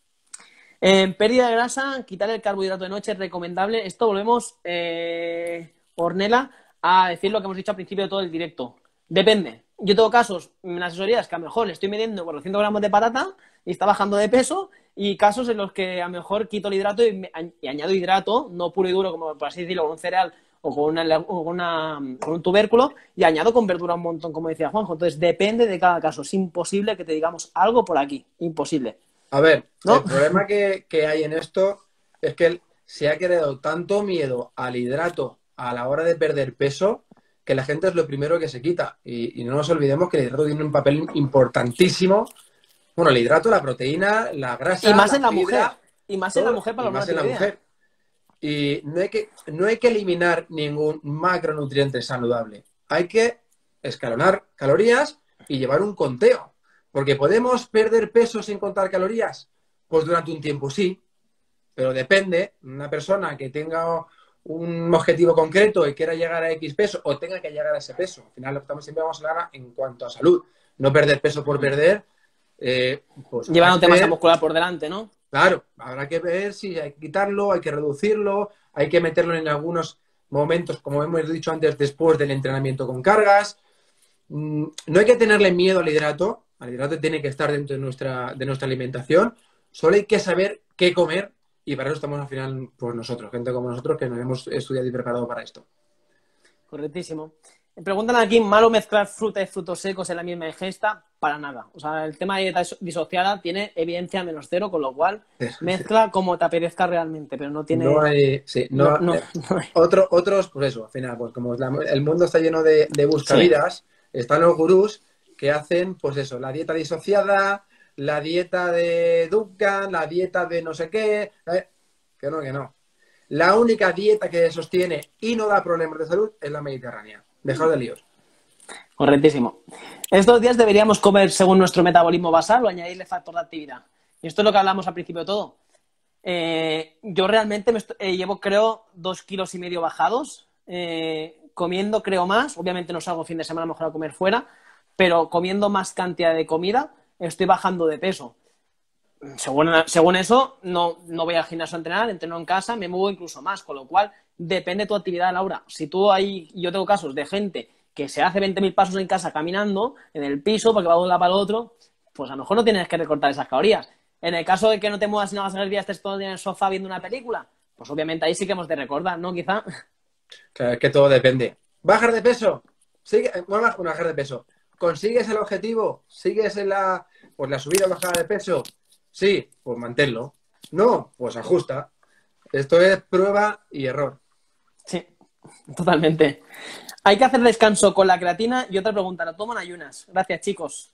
En pérdida de grasa, quitar el carbohidrato de noche es recomendable. Esto volvemos, eh, Ornella, a decir lo que hemos dicho al principio de todo el directo. Depende. Yo tengo casos en asesorías que a lo mejor le estoy midiendo cuatrocientos gramos de patata y está bajando de peso, y casos en los que a lo mejor quito el hidrato y, me- y añado hidrato, no puro y duro, como por así decirlo, con un cereal o con, una, o con, una, con un tubérculo, y añado con verdura un montón, como decía Juanjo. Entonces depende de cada caso. Es imposible que te digamos algo por aquí. Imposible. A ver, el ¿No? problema que, que hay en esto es que se ha creado tanto miedo al hidrato a la hora de perder peso que la gente es lo primero que se quita. Y, y no nos olvidemos que el hidrato tiene un papel importantísimo. Bueno, el hidrato, la proteína, la Y grasa, más la en la mujer. fibra, Y más en la todo, mujer para y los más más en la tiroidea. mujer. Y no hay que, no hay que eliminar ningún macronutriente saludable. Hay que escalonar calorías y llevar un conteo. Porque podemos perder peso sin contar calorías. Pues durante un tiempo sí, pero depende. Una persona que tenga un objetivo concreto y quiera llegar a X peso o tenga que llegar a ese peso. Al final, estamos, siempre vamos a hablar en cuanto a salud. No perder peso por perder. Eh, pues habrá que Llevándote masa ver. muscular por delante, ¿no? Claro, habrá que ver si hay que quitarlo, hay que reducirlo, hay que meterlo en algunos momentos, como hemos dicho antes, después del entrenamiento con cargas. Mm, No hay que tenerle miedo al hidrato, el hidrato tiene que estar dentro de nuestra, de nuestra alimentación, solo hay que saber qué comer y para eso estamos al final, pues nosotros, gente como nosotros que nos hemos estudiado y preparado para esto. Correctísimo. Me preguntan aquí, ¿malo mezclar fruta y frutos secos en la misma ingesta? Para nada. O sea, el tema de dieta disociada tiene evidencia menos cero, con lo cual mezcla como te apetezca realmente, pero no No tiene... hay, sí, No, no, no, eh, no hay. otro, otros, pues eso, al final, pues como la- el mundo está lleno de, de Sí. buscavidas, están los gurús que hacen, pues eso, la dieta disociada, la dieta de Duncan, la dieta de no sé qué, eh, que no, que no. La única dieta que sostiene y no da problemas de salud es la mediterránea. Dejad de líos. Correctísimo. Estos días deberíamos comer según nuestro metabolismo basal o añadirle factor de actividad. Y esto es lo que hablamos al principio de todo. Eh, yo realmente me estoy- eh, llevo, creo, dos kilos y medio bajados. Eh, comiendo, creo, más. Obviamente no salgo fin de semana mejor a comer fuera, pero comiendo más cantidad de comida, estoy bajando de peso. Según, según eso, no, no voy al gimnasio a entrenar, entreno en casa, me muevo incluso más, con lo cual depende de tu actividad, Laura. Si tú hay, yo tengo casos de gente que se hace veinte mil pasos en casa caminando, en el piso, porque va de un lado para el otro, pues a lo mejor no tienes que recortar esas calorías. En el caso de que no te muevas y no hagas el día, estés todo el día en el sofá viendo una película, pues obviamente ahí sí que hemos de recordar, ¿no? Quizá. Claro, es que todo depende. ¿Bajar de peso? Sigue, bueno, bajar de peso. ¿Consigues el objetivo? ¿Sigues en la, pues la subida o bajada de peso? Sí, pues manténlo. No, pues ajusta. Esto es prueba y error. Sí, totalmente. Hay que hacer descanso con la creatina y otra pregunta, ¿la toman ayunas? Gracias, chicos.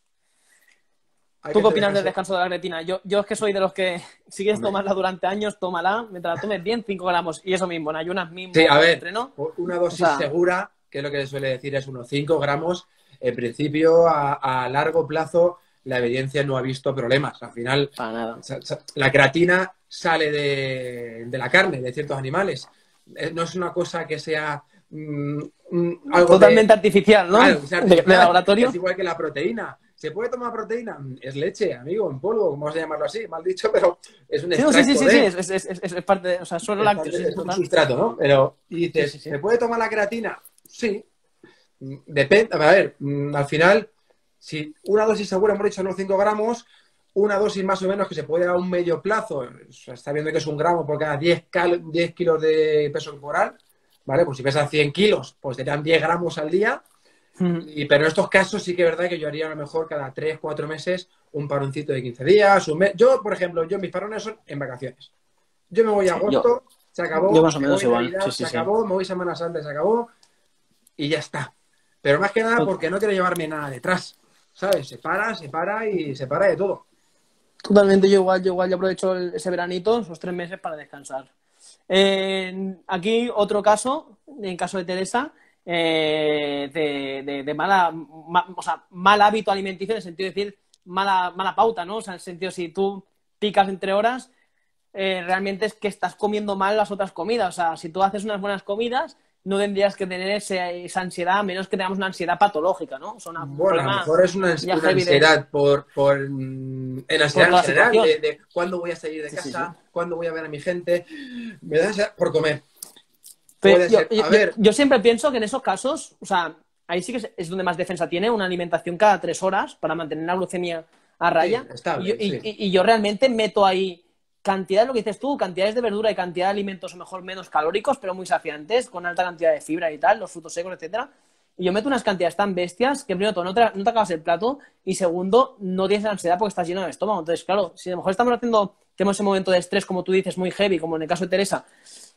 Hay ¿Tú que qué hacer opinas del descanso. descanso de la creatina? Yo, yo es que soy de los que, si quieres Hombre. tomarla durante años, tómala, mientras la tomes bien, cinco gramos. Y eso mismo, en ayunas Sí, mismo, a ver, post-entreno. una O dosis sea, segura, que es lo que se suele decir, es unos cinco gramos. En principio, a, a largo plazo, la evidencia no ha visto problemas. Al final, para nada. sa- sa- la creatina sale de, de la carne, de ciertos animales. Eh, No es una cosa que sea mm, mm, algo de... Totalmente artificial, ¿no? Claro, que sea De, de artificial. laboratorio. Es igual que la proteína. ¿Se puede tomar proteína? Mm, Es leche, amigo, en polvo, vamos a llamarlo así, mal dicho, pero es un Sí, no, sí, sí, extracto sí, sí, de... es, es, es, es- es parte de, o sea, solo Es, lácteos, parte- sí, sí, es un total. sustrato, ¿no? Pero, y Sí, sí, dices, sí. ¿se puede tomar la creatina? Sí. Depende, a ver, mm, al final, si una dosis segura, hemos dicho unos cinco gramos, una dosis más o menos que se puede dar a un medio plazo, o sea, está viendo que es un gramo por cada diez, cal- diez kilos de peso corporal, ¿vale? Pues si pesas cien kilos, pues serían diez gramos al día. Ujú. Y, pero en estos casos sí que es verdad que yo haría a lo mejor cada tres cuatro meses un paroncito de quince días, un mes. Yo, por ejemplo, yo mis parones son en vacaciones. Yo me voy a Sí, yo, agosto, se yo acabó, más o me menos voy igual, sí, Navidad, se sí, sí. acabó, me voy Semana Santa, se acabó y ya está. Pero más que nada porque no quiero llevarme nada detrás, ¿sabes? Se para, se para y se para de todo. Totalmente, yo igual, yo igual, yo aprovecho el- ese veranito, esos tres meses para descansar. Eh, aquí otro caso, en caso de Teresa, eh, de, de, de mala, ma, o sea, mal hábito alimenticio en el sentido de decir mala, mala pauta, ¿no? O sea, en el sentido, si tú picas entre horas, eh, realmente es que estás comiendo mal las otras comidas. O sea, si tú haces unas buenas comidas, no tendrías que tener ese, esa ansiedad, a menos que tengamos una ansiedad patológica, ¿no? O sea, una, un Bueno, a lo problema mejor es una, ya una heavy de, ansiedad por, por mm, en por ansiedad toda en la general, situación. de, de cuándo voy a salir de Sí, sí, sí. casa, cuándo voy a ver a mi gente. Me da ansiedad por comer. Pero Puede yo, ser. yo, A ver, yo siempre pienso que en esos casos, o sea, ahí sí que es, es donde más defensa tiene, una alimentación cada tres horas para mantener la glucemia a sí, raya. Y yo, estable, y, sí. y- y yo realmente meto ahí cantidad de lo que dices tú, cantidades de verdura y cantidad de alimentos a lo mejor menos calóricos, pero muy saciantes, con alta cantidad de fibra y tal, los frutos secos, etcétera. Y yo meto unas cantidades tan bestias que primero todo, no te, no te acabas el plato y segundo, no tienes ansiedad porque estás lleno de estómago. Entonces, claro, si a lo mejor estamos haciendo, tenemos ese momento de estrés, como tú dices, muy heavy, como en el caso de Teresa,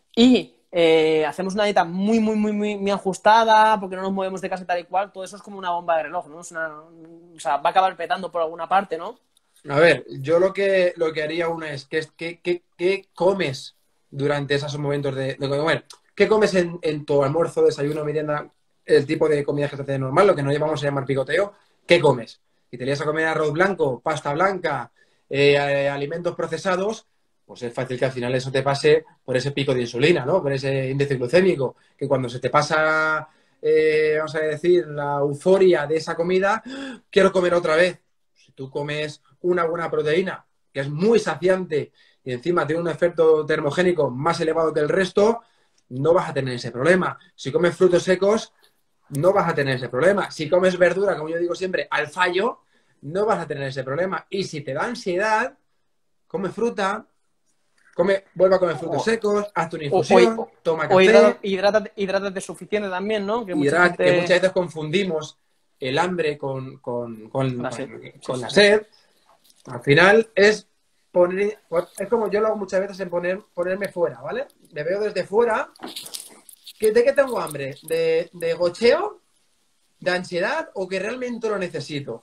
y eh, hacemos una dieta muy, muy, muy, muy, muy ajustada, porque no nos movemos de casa y tal y cual, todo eso es como una bomba de reloj, ¿no? Es una, o sea, va a acabar petando por alguna parte, ¿no? A ver, yo lo que, lo que haría una es, ¿qué, qué, qué, qué comes durante esos momentos de, de comer? ¿Qué comes en, en tu almuerzo, desayuno, merienda, el tipo de comida que te hace normal, lo que no llevamos a llamar picoteo? ¿Qué comes? Si te ibas a comer arroz blanco, pasta blanca, eh, eh, alimentos procesados, pues es fácil que al final eso te pase por ese pico de insulina, ¿no? Por ese índice glucémico, que cuando se te pasa, eh, vamos a decir, la euforia de esa comida, quiero comer otra vez. Si tú comes una buena proteína, que es muy saciante y encima tiene un efecto termogénico más elevado que el resto, no vas a tener ese problema. Si comes frutos secos, no vas a tener ese problema. Si comes verdura, como yo digo siempre, al fallo, no vas a tener ese problema. Y si te da ansiedad, come fruta, come, vuelve a comer frutos O, secos, hazte una o, o, infusión, toma o café, hidrátate, hidrátate suficiente también, ¿no? Que mucha hidrat, que muchas gente... veces confundimos el hambre con, con, con, La sed. con, Sí, con sí, la sí. sed. Al final es poner, es como yo lo hago muchas veces en poner, ponerme fuera, ¿vale? Me veo desde fuera. ¿Que, ¿De qué tengo hambre? ¿De, de gocheo? ¿De ansiedad? ¿O que realmente lo necesito?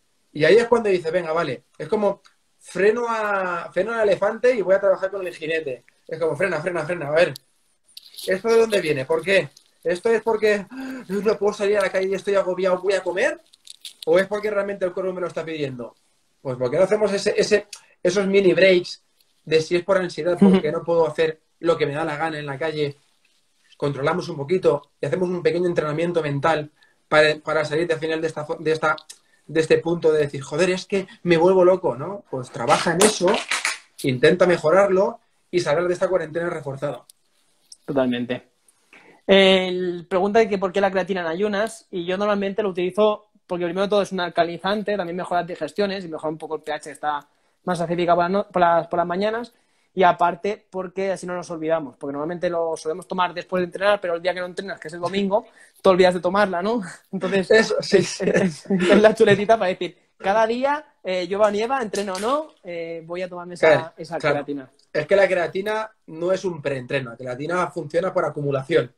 Y ahí es cuando dice, venga, vale. Es como freno a freno al elefante y voy a trabajar con el jinete. Es como frena, frena, frena. A ver, ¿esto de dónde viene? ¿Por qué? ¿Esto es porque no puedo salir a la calle y estoy agobiado, voy a comer? ¿O es porque realmente el cuerpo me lo está pidiendo? Pues porque no hacemos ese, ese, esos mini breaks de si es por ansiedad, porque no puedo hacer lo que me da la gana en la calle, controlamos un poquito y hacemos un pequeño entrenamiento mental para, para salir de final de esta, de esta de este punto de decir, joder, es que me vuelvo loco, ¿no? Pues trabaja en eso, intenta mejorarlo y salir de esta cuarentena reforzado. Totalmente. El, pregunta de que por qué la creatina en ayunas, y yo normalmente lo utilizo porque primero de todo es un alcalinizante, también mejora las digestiones y mejora un poco el pH, que está más acídica por, la no, por, las, por las mañanas, y aparte porque así no nos olvidamos, porque normalmente lo solemos tomar después de entrenar, pero el día que no entrenas, que es el domingo, te olvidas de tomarla, ¿no? Entonces, Eso, sí, es, sí. es, es, es la chuletita para decir, cada día, eh, llueva o nieva, entreno o no, eh, voy a tomarme esa, Claro, esa claro. creatina. Es que la creatina no es un preentreno, la creatina funciona por acumulación.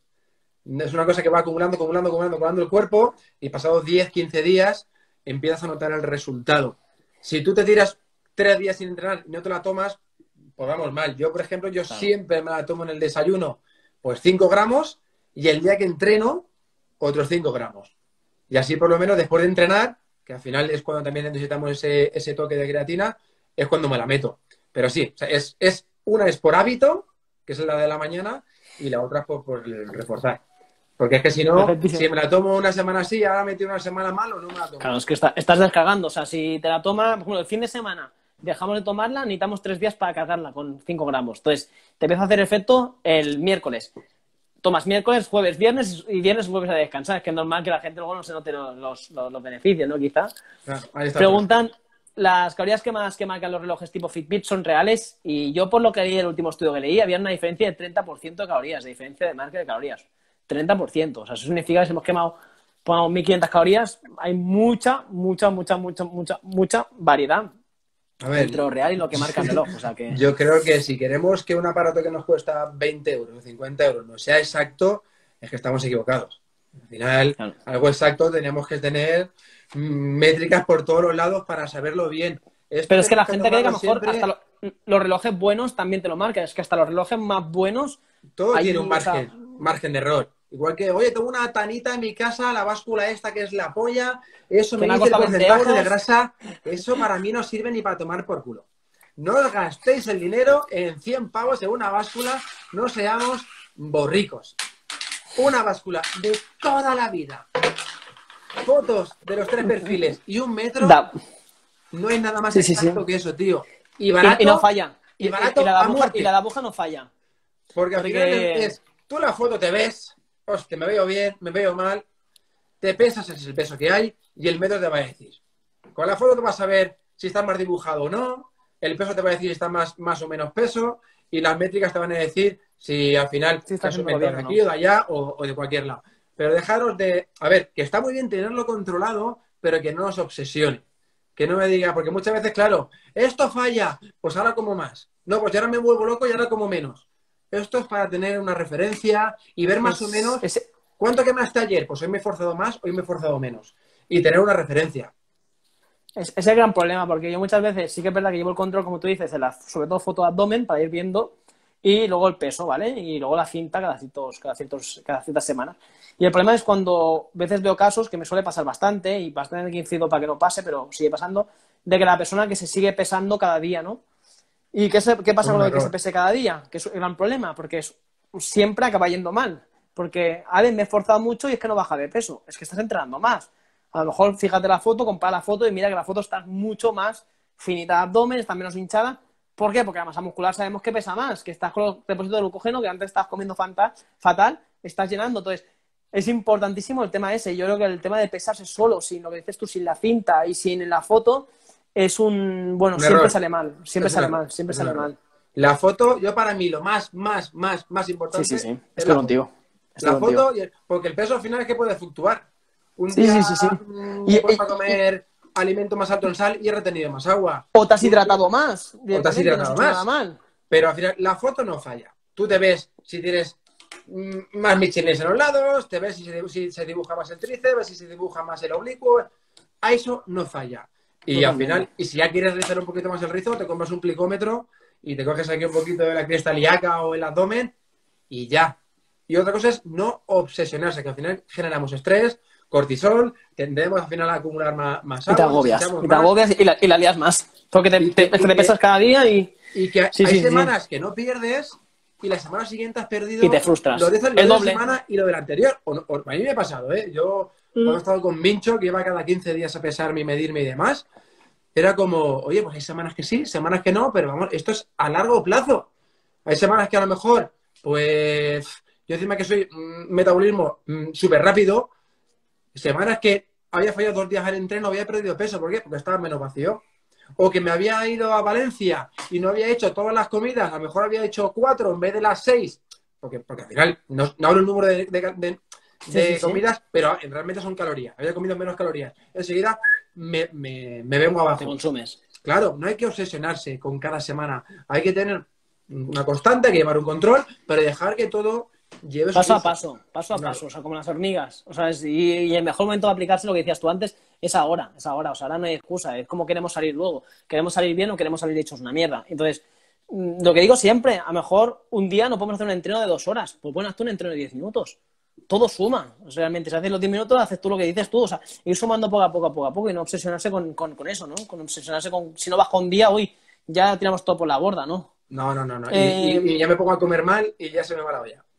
Es una cosa que va acumulando, acumulando, acumulando, acumulando el cuerpo y pasados diez, quince días empiezas a notar el resultado. Si tú te tiras tres días sin entrenar y no te la tomas, pues vamos mal. Yo, por ejemplo, yo Claro. siempre me la tomo en el desayuno, pues cinco gramos y el día que entreno, otros cinco gramos. Y así por lo menos después de entrenar, que al final es cuando también necesitamos ese, ese toque de creatina, es cuando me la meto. Pero sí, o sea, es, es una es por hábito, que es la de la mañana, y la otra es por, por reforzar. Porque es que si no, si me la tomo una semana así, ahora me tiro una semana mal o no me la tomo. Claro, es que está, estás descargando. O sea, si te la tomas, por ejemplo, el fin de semana dejamos de tomarla, necesitamos tres días para cargarla con cinco gramos. Entonces, te empieza a hacer efecto el miércoles. Tomas miércoles, jueves, viernes y viernes vuelves a descansar. Es que es normal que la gente luego no se note los, los, los beneficios, ¿no? Quizá. Claro, ahí está. Preguntan, ¿las calorías que más que marcan los relojes tipo Fitbit son reales? Y yo, por lo que leí, el último estudio que leí, había una diferencia de treinta por ciento de calorías, de diferencia de marca de calorías. treinta por ciento. O sea, eso significa que si hemos quemado pongamos mil quinientas calorías, hay mucha, mucha, mucha, mucha, mucha, mucha variedad A ver, entre lo real y lo que marca el reloj. O sea que... yo creo que si queremos que un aparato que nos cuesta veinte euros o cincuenta euros no sea exacto, es que estamos equivocados. Al final, claro, algo exacto tenemos que tener métricas por todos los lados para saberlo bien. Esto Pero es que la gente cree que a lo mejor siempre... hasta lo, los relojes buenos también te lo marcan. Es que hasta los relojes más buenos... Todo hay, tiene un margen, o sea... margen de error. Igual que, oye, tengo una tanita en mi casa, la báscula esta que es la polla, eso Que me me ha dice el costado veinte porcentaje de euros. grasa, eso para mí no sirve ni para tomar por culo. No os gastéis el dinero en cien pavos en una báscula, no seamos borricos. Una báscula de toda la vida. Fotos de los tres perfiles y un metro, Da. no hay nada más Sí, sí, sí. exacto que eso, tío. Y Y, barato, y no falla. y Y, barato y la de a aguja, muerte. y la de aguja no falla. Porque al Porque- final es, tú la foto te ves, hostia, me veo bien, me veo mal, te pesas, ese es el peso que hay, y el metro te va a decir. Con la foto te vas a ver si está más dibujado o no, el peso te va a decir si está más, más o menos peso, y las métricas te van a decir si al final Si está te has haciéndolo aumentado de bien o aquí no. o de allá o, o de cualquier lado. Pero dejaros de... A ver, que está muy bien tenerlo controlado, pero que no os obsesione. Que no me diga, porque muchas veces, claro, esto falla, pues ahora como más. No, pues ya ahora me vuelvo loco y ahora como menos. Esto es para tener una referencia y ver más Es- o menos es- cuánto quemaste ayer. Pues hoy me he forzado más, hoy me he forzado menos. Y tener una referencia. Es, es el gran problema, porque yo muchas veces sí que es verdad que llevo el control, como tú dices, en la, sobre todo foto de abdomen, para ir viendo, y luego el peso, ¿vale? Y luego la cinta cada, ciertos, cada, ciertos, cada ciertas semanas. Y el problema es cuando a veces veo casos, que me suele pasar bastante, y bastante que incido para que no pase, pero sigue pasando, de que la persona que se sigue pesando cada día, ¿no? ¿Y qué, se, qué pasa Un con lo de que error. se pese cada día? Que es un gran problema, porque es, siempre acaba yendo mal. Porque, a ver, me he esforzado mucho y es que no baja de peso. Es que estás entrenando más. A lo mejor, fíjate la foto, compara la foto y mira que la foto está mucho más finita de abdomen, está menos hinchada. ¿Por qué? Porque la masa muscular sabemos que pesa más, que estás con los depósitos de glucógeno, que antes estabas comiendo fanta, fatal, estás llenando. Entonces, es importantísimo el tema ese. Yo creo que el tema de pesarse solo, sin lo que dices tú, sin la cinta y sin la foto, es un... Bueno, Un siempre error. sale mal, siempre Es un sale error. mal, siempre Es un sale error. mal. La foto, yo para mí lo más, más, más, más Sí, importante sí, sí. es Estoy la contigo. foto. Estoy La contigo. foto, y el- porque el peso al final es que puede fluctuar. Un Sí, día sí, sí, sí. mm, Y, me he y- puesto a y- comer alimento más alto en sal y he retenido más agua. o te has Un día- hidratado más, O te has directamente, y no has hidratado hecho nada más. mal. Pero al final la foto no falla. Tú te ves si tienes mm, más michines en los lados, te ves si se, dibu- si se dibuja más el tríceps, ves si se dibuja más el oblicuo. A eso no falla. Y al Totalmente. final, y si ya quieres rizar un poquito más el rizo, te compras un plicómetro y te coges aquí un poquito de la cresta ilíaca o el abdomen y ya. Y otra cosa es no obsesionarse, que al final generamos estrés, cortisol, tendemos al final a acumular más, más Y te agua, nos agobias, hinchamos y te más. agobias y la, y la lías más. Porque te, Y te, que- es y que te que- pesas cada día y... Y que Sí, hay sí, sí. semanas que no pierdes y la semana siguiente has perdido Y te frustras. lo de, esa- lo El de la doble. semana y lo de la anterior. O no- o- a mí me ha pasado, ¿eh? Yo, cuando he estado con Mincho, que iba cada quince días a pesarme y medirme y demás, era como, oye, pues hay semanas que sí, semanas que no, pero vamos, esto es a largo plazo. Hay semanas que a lo mejor, pues, yo encima que soy mm, metabolismo mm, súper rápido, semanas que había fallado dos días al entreno, había perdido peso. ¿Por qué? Porque estaba menos vacío. O que me había ido a Valencia y no había hecho todas las comidas, a lo mejor había hecho cuatro en vez de las seis, porque, porque al final no, no hablo el número de, de- de- Sí, de sí, sí. comidas, pero realmente son calorías. Había comido menos calorías. Enseguida me, me, me vengo Te abajo. consumes. Claro, no hay que obsesionarse con cada semana. Hay que tener una constante, hay que llevar un control, pero dejar que todo lleve su Paso a ritmo. paso, paso a Claro. paso, o sea, como las hormigas. O sea, es- y, y el mejor momento de aplicarse, lo que decías tú antes, es ahora, es ahora. O sea, ahora no hay excusa, es como queremos salir luego. ¿Queremos salir bien o queremos salir hechos una mierda? Entonces, mm, lo que digo siempre, a lo mejor un día no podemos hacer un entreno de dos horas, pues bueno, haz un entreno de diez minutos. Todo suma, o sea, realmente, si haces los diez minutos, haces tú lo que dices tú, o sea, ir sumando poco a poco a poco a poco y no obsesionarse con, con, con eso, ¿no? Con obsesionarse con, si no bajo un día, hoy ya tiramos todo por la borda, ¿no? No, no, no, no. Y- Eh, y, y ya me pongo a comer mal y ya se me va la olla.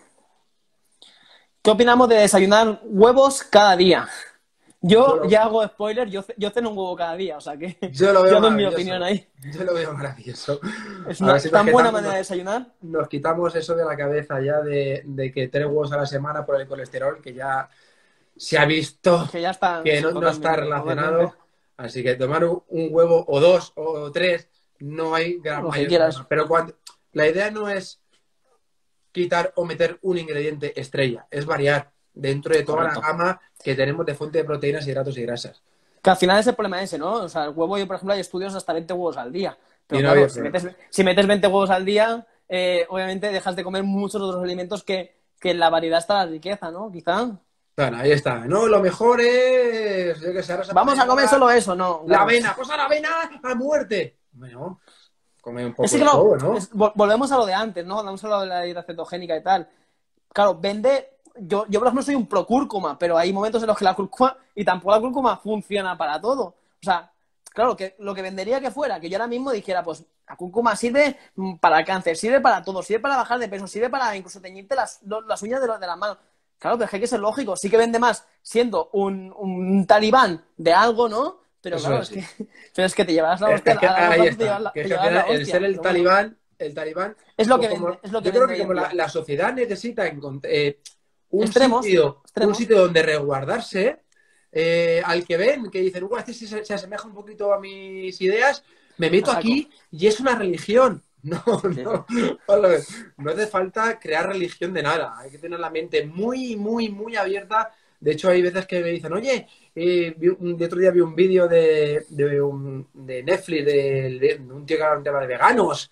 ¿Qué opinamos de desayunar huevos cada día? Yo Yo lo- ya hago spoiler, yo, ce- yo ceno un huevo cada día, o sea que Yo lo veo yo doy mi maravilloso. opinión ahí. Yo lo veo maravilloso. Es A una ver si nos tan buena quitamos- manera de desayunar. Nos quitamos eso de la cabeza ya de, de que tres huevos a la semana por el colesterol, que ya se ha visto Que ya está. que no, no está totalmente, relacionado. totalmente. Así que tomar un, un huevo o dos o tres no hay gran Lo que mayor quieras. problema. Pero cuando, la idea no es quitar o meter un ingrediente estrella, es variar dentro de toda Correcto. la gama que tenemos de fuente de proteínas, hidratos y grasas. Que al final es el problema ese, ¿no? O sea, el huevo, yo por ejemplo, hay estudios hasta veinte huevos al día. Pero Y no claro, había si problema. metes, si metes veinte huevos al día, eh, obviamente dejas de comer muchos otros alimentos que, que en la variedad está la riqueza, ¿no? Quizá. Bueno, ahí está. No, lo mejor es. Yo que sé, ahora se Vamos a pone comer moda solo eso, ¿no? La Claro. avena, pues a la avena a muerte. Bueno, come un poco Es que de claro, todo, ¿no? es- vol- volvemos a lo de antes, ¿no? Vamos a lo de la dieta cetogénica y tal. Claro, vende, yo, yo por ejemplo soy un pro cúrcuma, pero hay momentos en los que la cúrcuma, y tampoco la cúrcuma funciona para todo. O sea, claro, que lo que vendería que fuera, que yo ahora mismo dijera, pues la cúrcuma sirve para el cáncer, sirve para todo, sirve para bajar de peso, sirve para incluso teñirte las, las uñas de, los, de las manos. Claro, pero es que hay que ser lógico, sí que vende más siendo un, un talibán de algo, ¿no? Pero Eso claro, es, es sí. que, pero es que te llevarás la hostia, Es que a largo ahí plazo te llevas está. la, Que te es que al llevarás la final el hostia. ser el Pero bueno, talibán, el talibán, es lo que pues como, vende, es lo que yo creo vende que hoy en como la, día. la sociedad necesita encont- eh, un Extremos, sitio, un extremos. sitio donde resguardarse, eh, al que ven, que dicen, "Uy, este se, se asemeja un poquito a mis ideas, me A meto saco. aquí y es una religión". No, Sí, sí. no, vamos a ver, no hace falta crear religión de nada, hay que tener la mente muy, muy, muy abierta. De hecho, hay veces que me dicen, oye, eh, vi un- de otro día vi un vídeo de, de, un- de Netflix, de, de un tío que hablaba un tema de veganos,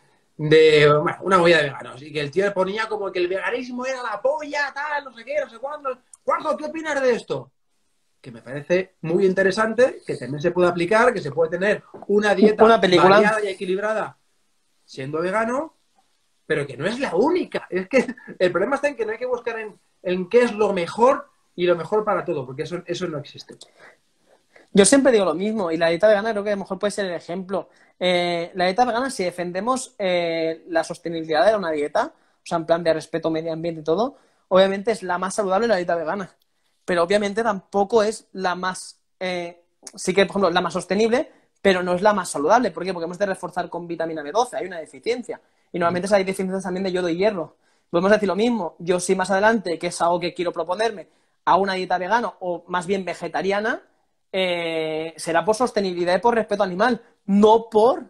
de bueno, una movida de veganos, y que el tío ponía como que el veganismo era la polla, tal, no sé qué, no sé cuándo. Juanjo, ¿qué opinas de esto? Que me parece muy interesante, que también se puede aplicar, que se puede tener una dieta Una película. variada y equilibrada siendo vegano, pero que no es la única. Es que el problema está en que no hay que buscar en, en qué es lo mejor y lo mejor para todo, porque eso, eso no existe. Yo siempre digo lo mismo, y la dieta vegana creo que a lo mejor puede ser el ejemplo. Eh, la dieta vegana, si defendemos eh, la sostenibilidad de una dieta, o sea, en plan de respeto al medio ambiente y todo, obviamente es la más saludable la dieta vegana. Pero obviamente tampoco es la más, eh, sí que, por ejemplo, la más sostenible, pero no es la más saludable. ¿Por qué? Porque hemos de reforzar con vitamina B doce, hay una deficiencia. Y normalmente hay deficiencias también de yodo y hierro. Podemos decir lo mismo, yo sí más adelante, que es algo que quiero proponerme, a una dieta vegana o más bien vegetariana, eh, será por sostenibilidad y por respeto animal, no por,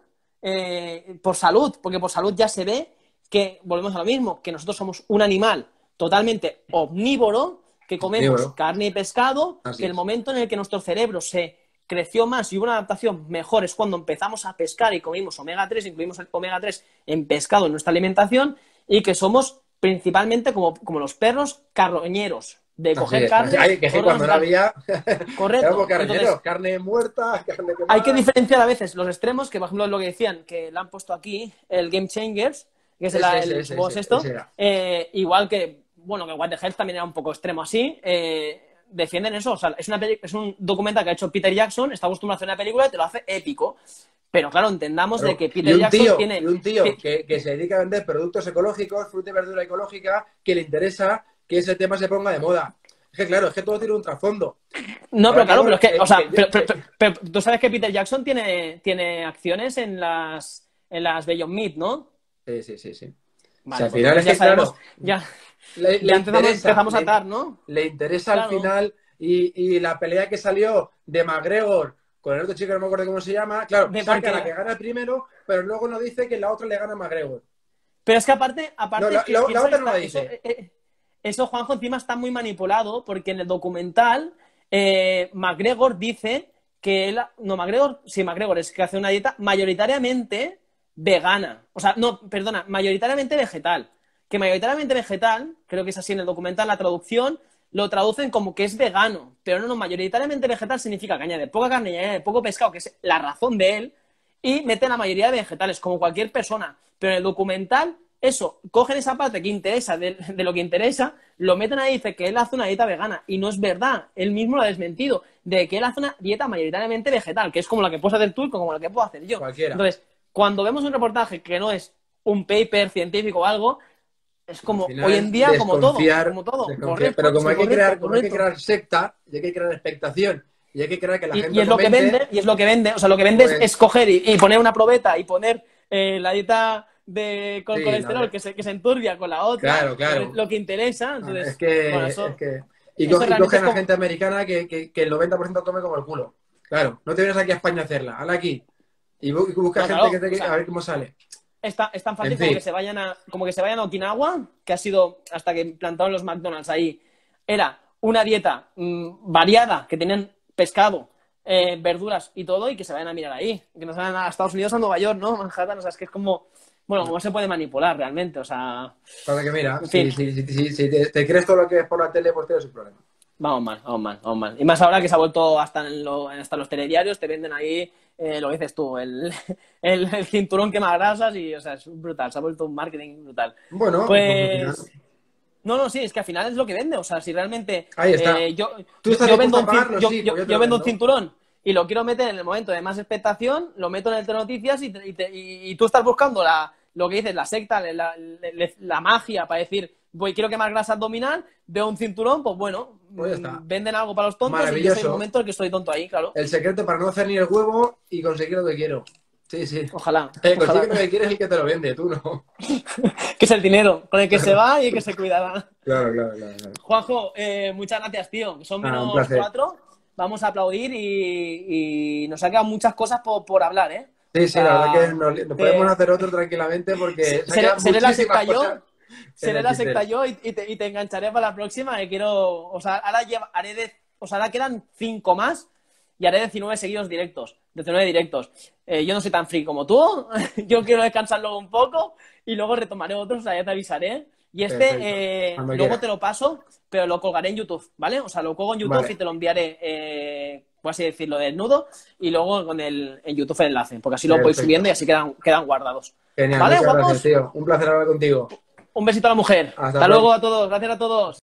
eh, por salud, porque por salud ya se ve que, volvemos a lo mismo, que nosotros somos un animal totalmente omnívoro, que comemos Omnívoro. carne y pescado, Así que el es. momento en el que nuestro cerebro se creció más y hubo una adaptación mejor es cuando empezamos a pescar y comimos omega tres, incluimos el omega tres en pescado en nuestra alimentación, y que somos principalmente como, como los perros carroñeros, de Así coger es. carne, Ay, que cuando no órganos, había, éramos correcto. carneros, Entonces, carne muerta, carne hay que quemada. diferenciar a veces los extremos, que por ejemplo es lo que decían, que le han puesto aquí, el Game Changers, que es el, Ese, ese, el ese, supongo es ese, esto, ese era. eh, igual que, bueno, que What the Health también era un poco extremo así, eh, defienden eso, o sea, es, una peli- es un documental que ha hecho Peter Jackson, está acostumbrado a hacer una película y te lo hace épico, pero claro, entendamos de Claro. que Y Peter un Jackson tío, y tiene... un tío que- que, que se dedica a vender productos ecológicos, fruta y verdura ecológica, que le interesa que ese tema se ponga de moda. Es que claro, es que todo tiene un trasfondo. No, Ahora pero claro, mismo, pero es que, o eh, sea, que yo- pero, pero- que- pero- pero tú sabes que Peter Jackson tiene, tiene acciones en las, en las Beyond Meat, ¿no? Sí, sí, sí, sí. O sea, Vale, al pues final entonces es ya que, sabemos, claro, ya, le, le ya empezamos, interesa, empezamos a le, atar, ¿no? le interesa al Claro. final y, y la pelea que salió de McGregor con el otro chico, no me acuerdo cómo se llama, claro, De saca la porque... que gana primero, pero luego no dice que la otra le gana a McGregor. Pero es que aparte, No, aparte la, es que la- la piensa que otra no la está, eso, dice. eh, eh, eso, Juanjo, encima está muy manipulado porque en el documental eh, McGregor dice que él, no, McGregor, sí, McGregor es que hace una dieta mayoritariamente vegana, o sea, no, perdona, mayoritariamente vegetal, que mayoritariamente vegetal, creo que es así en el documental, la traducción, lo traducen como que es vegano, pero no, no, mayoritariamente vegetal significa que añade poca carne y añade poco pescado, que es la razón de él, y mete la mayoría de vegetales, como cualquier persona. Pero en el documental, eso, cogen esa parte que interesa, de, de lo que interesa, lo meten ahí y dice que él hace una dieta vegana. Y no es verdad, él mismo lo ha desmentido, de que él hace una dieta mayoritariamente vegetal, que es como la que puedes hacer tú y como la que puedo hacer yo. Cualquiera. Entonces, cuando vemos un reportaje que no es un paper científico o algo, es como Al final, hoy en día, como todo, desconfiar, como todo. desconfiar. Correcto, Pero como sí, hay que correcto, crear, como hay que correcto. crear secta, y hay que crear expectación, y hay que crear que la Y, gente y es lo que comente, vende, y es lo que vende, o sea, lo que vende es, pues es coger y, y poner una probeta y poner eh, la dieta de, con sí, la colesterol verdad. que se, que se enturbia con la otra, Claro, claro. lo que interesa, Ah, Es entonces, bueno, que, es eso, que... Y, eso co- y realmente es cogen a como... gente americana que, que, que el noventa por ciento come como el culo. Claro, no te vienes aquí a España a hacerla, hazla aquí. Y, bu- y busca No, gente claro, que te, o sea, a ver cómo sale. es tan, es tan fácil En como fin, que se vayan a, como que se vayan a Okinawa, que ha sido, hasta que plantaron los McDonald's ahí, era una dieta mmm, variada, que tenían pescado, eh, verduras y todo, y que se vayan a mirar ahí, que no se vayan a Estados Unidos, a Nueva York, ¿no? Manhattan, o sea, es que es como, bueno, cómo se puede manipular realmente, o sea, para que mira, en si, fin, si, si, si- si te, te crees todo lo que es por la tele, pues tienes un problema. vamos mal, vamos mal, vamos mal. Y más ahora que se ha vuelto hasta en, lo, hasta en los telediarios, te venden ahí, eh, lo dices tú, el, el, el cinturón quema grasas y, o sea, es brutal, se ha vuelto un marketing brutal. Bueno, pues al final, Pues... No, no, sí, es que al final es lo que vende. O sea, si realmente Ahí está. eh, yo, ¿Tú yo, estás yo vendo dispuesto a un, cin- pagarlo? yo, Sí, yo- pues yo te yo lo vendo un vendo. cinturón y lo quiero meter en el momento de más expectación, lo meto en el Telenoticias y, te- y, te- y- y tú estás buscando la, lo que dices, la secta, la, la- la- la magia para decir, voy, quiero quemar grasa abdominal, veo un cinturón, pues bueno, Pues ya mm, está. venden algo para los tontos y yo soy el Maravilloso. momento en el que estoy tonto ahí, claro. El secreto para no hacer ni el huevo y conseguir lo que quiero. Sí, sí. Ojalá, Eh, ojalá. consigue lo que quieres el que te lo vende, tú no. Que es el dinero con el que se va y el que se cuidará. Claro, claro, claro, claro. Juanjo, eh, muchas gracias, tío. Son Ah, un menos placer. cuatro. Vamos a aplaudir y, y nos ha quedado muchas cosas por, por hablar, ¿eh? Sí, O sí, la verdad sea, que nos, nos podemos te- hacer otro tranquilamente porque se han seré, quedado seré la muchísimas secta cosas yo, en seré el la secta tintero. yo y, y te, y te engancharé para la próxima. Que quiero, o sea, ahora lleva- haré de, o sea, ahora quedan cinco más y haré diecinueve seguidos directos, diecinueve directos. Eh, yo no soy tan free como tú, yo quiero descansar luego un poco y luego retomaré otros, o sea, ya te avisaré. Y este Perfecto. eh, Cuando luego quieras. te lo paso, pero lo colgaré en YouTube, ¿vale? O sea, lo colgo en YouTube Vale. y te lo enviaré, eh, por así decirlo, desnudo y luego con el, en YouTube el enlace, porque así lo voy Perfecto. subiendo y así quedan, quedan guardados. Genial, ¿Vale, muchas guapos? gracias, tío. Un placer hablar contigo. Un besito a la mujer. Hasta Hasta luego pronto. a todos. Gracias a todos.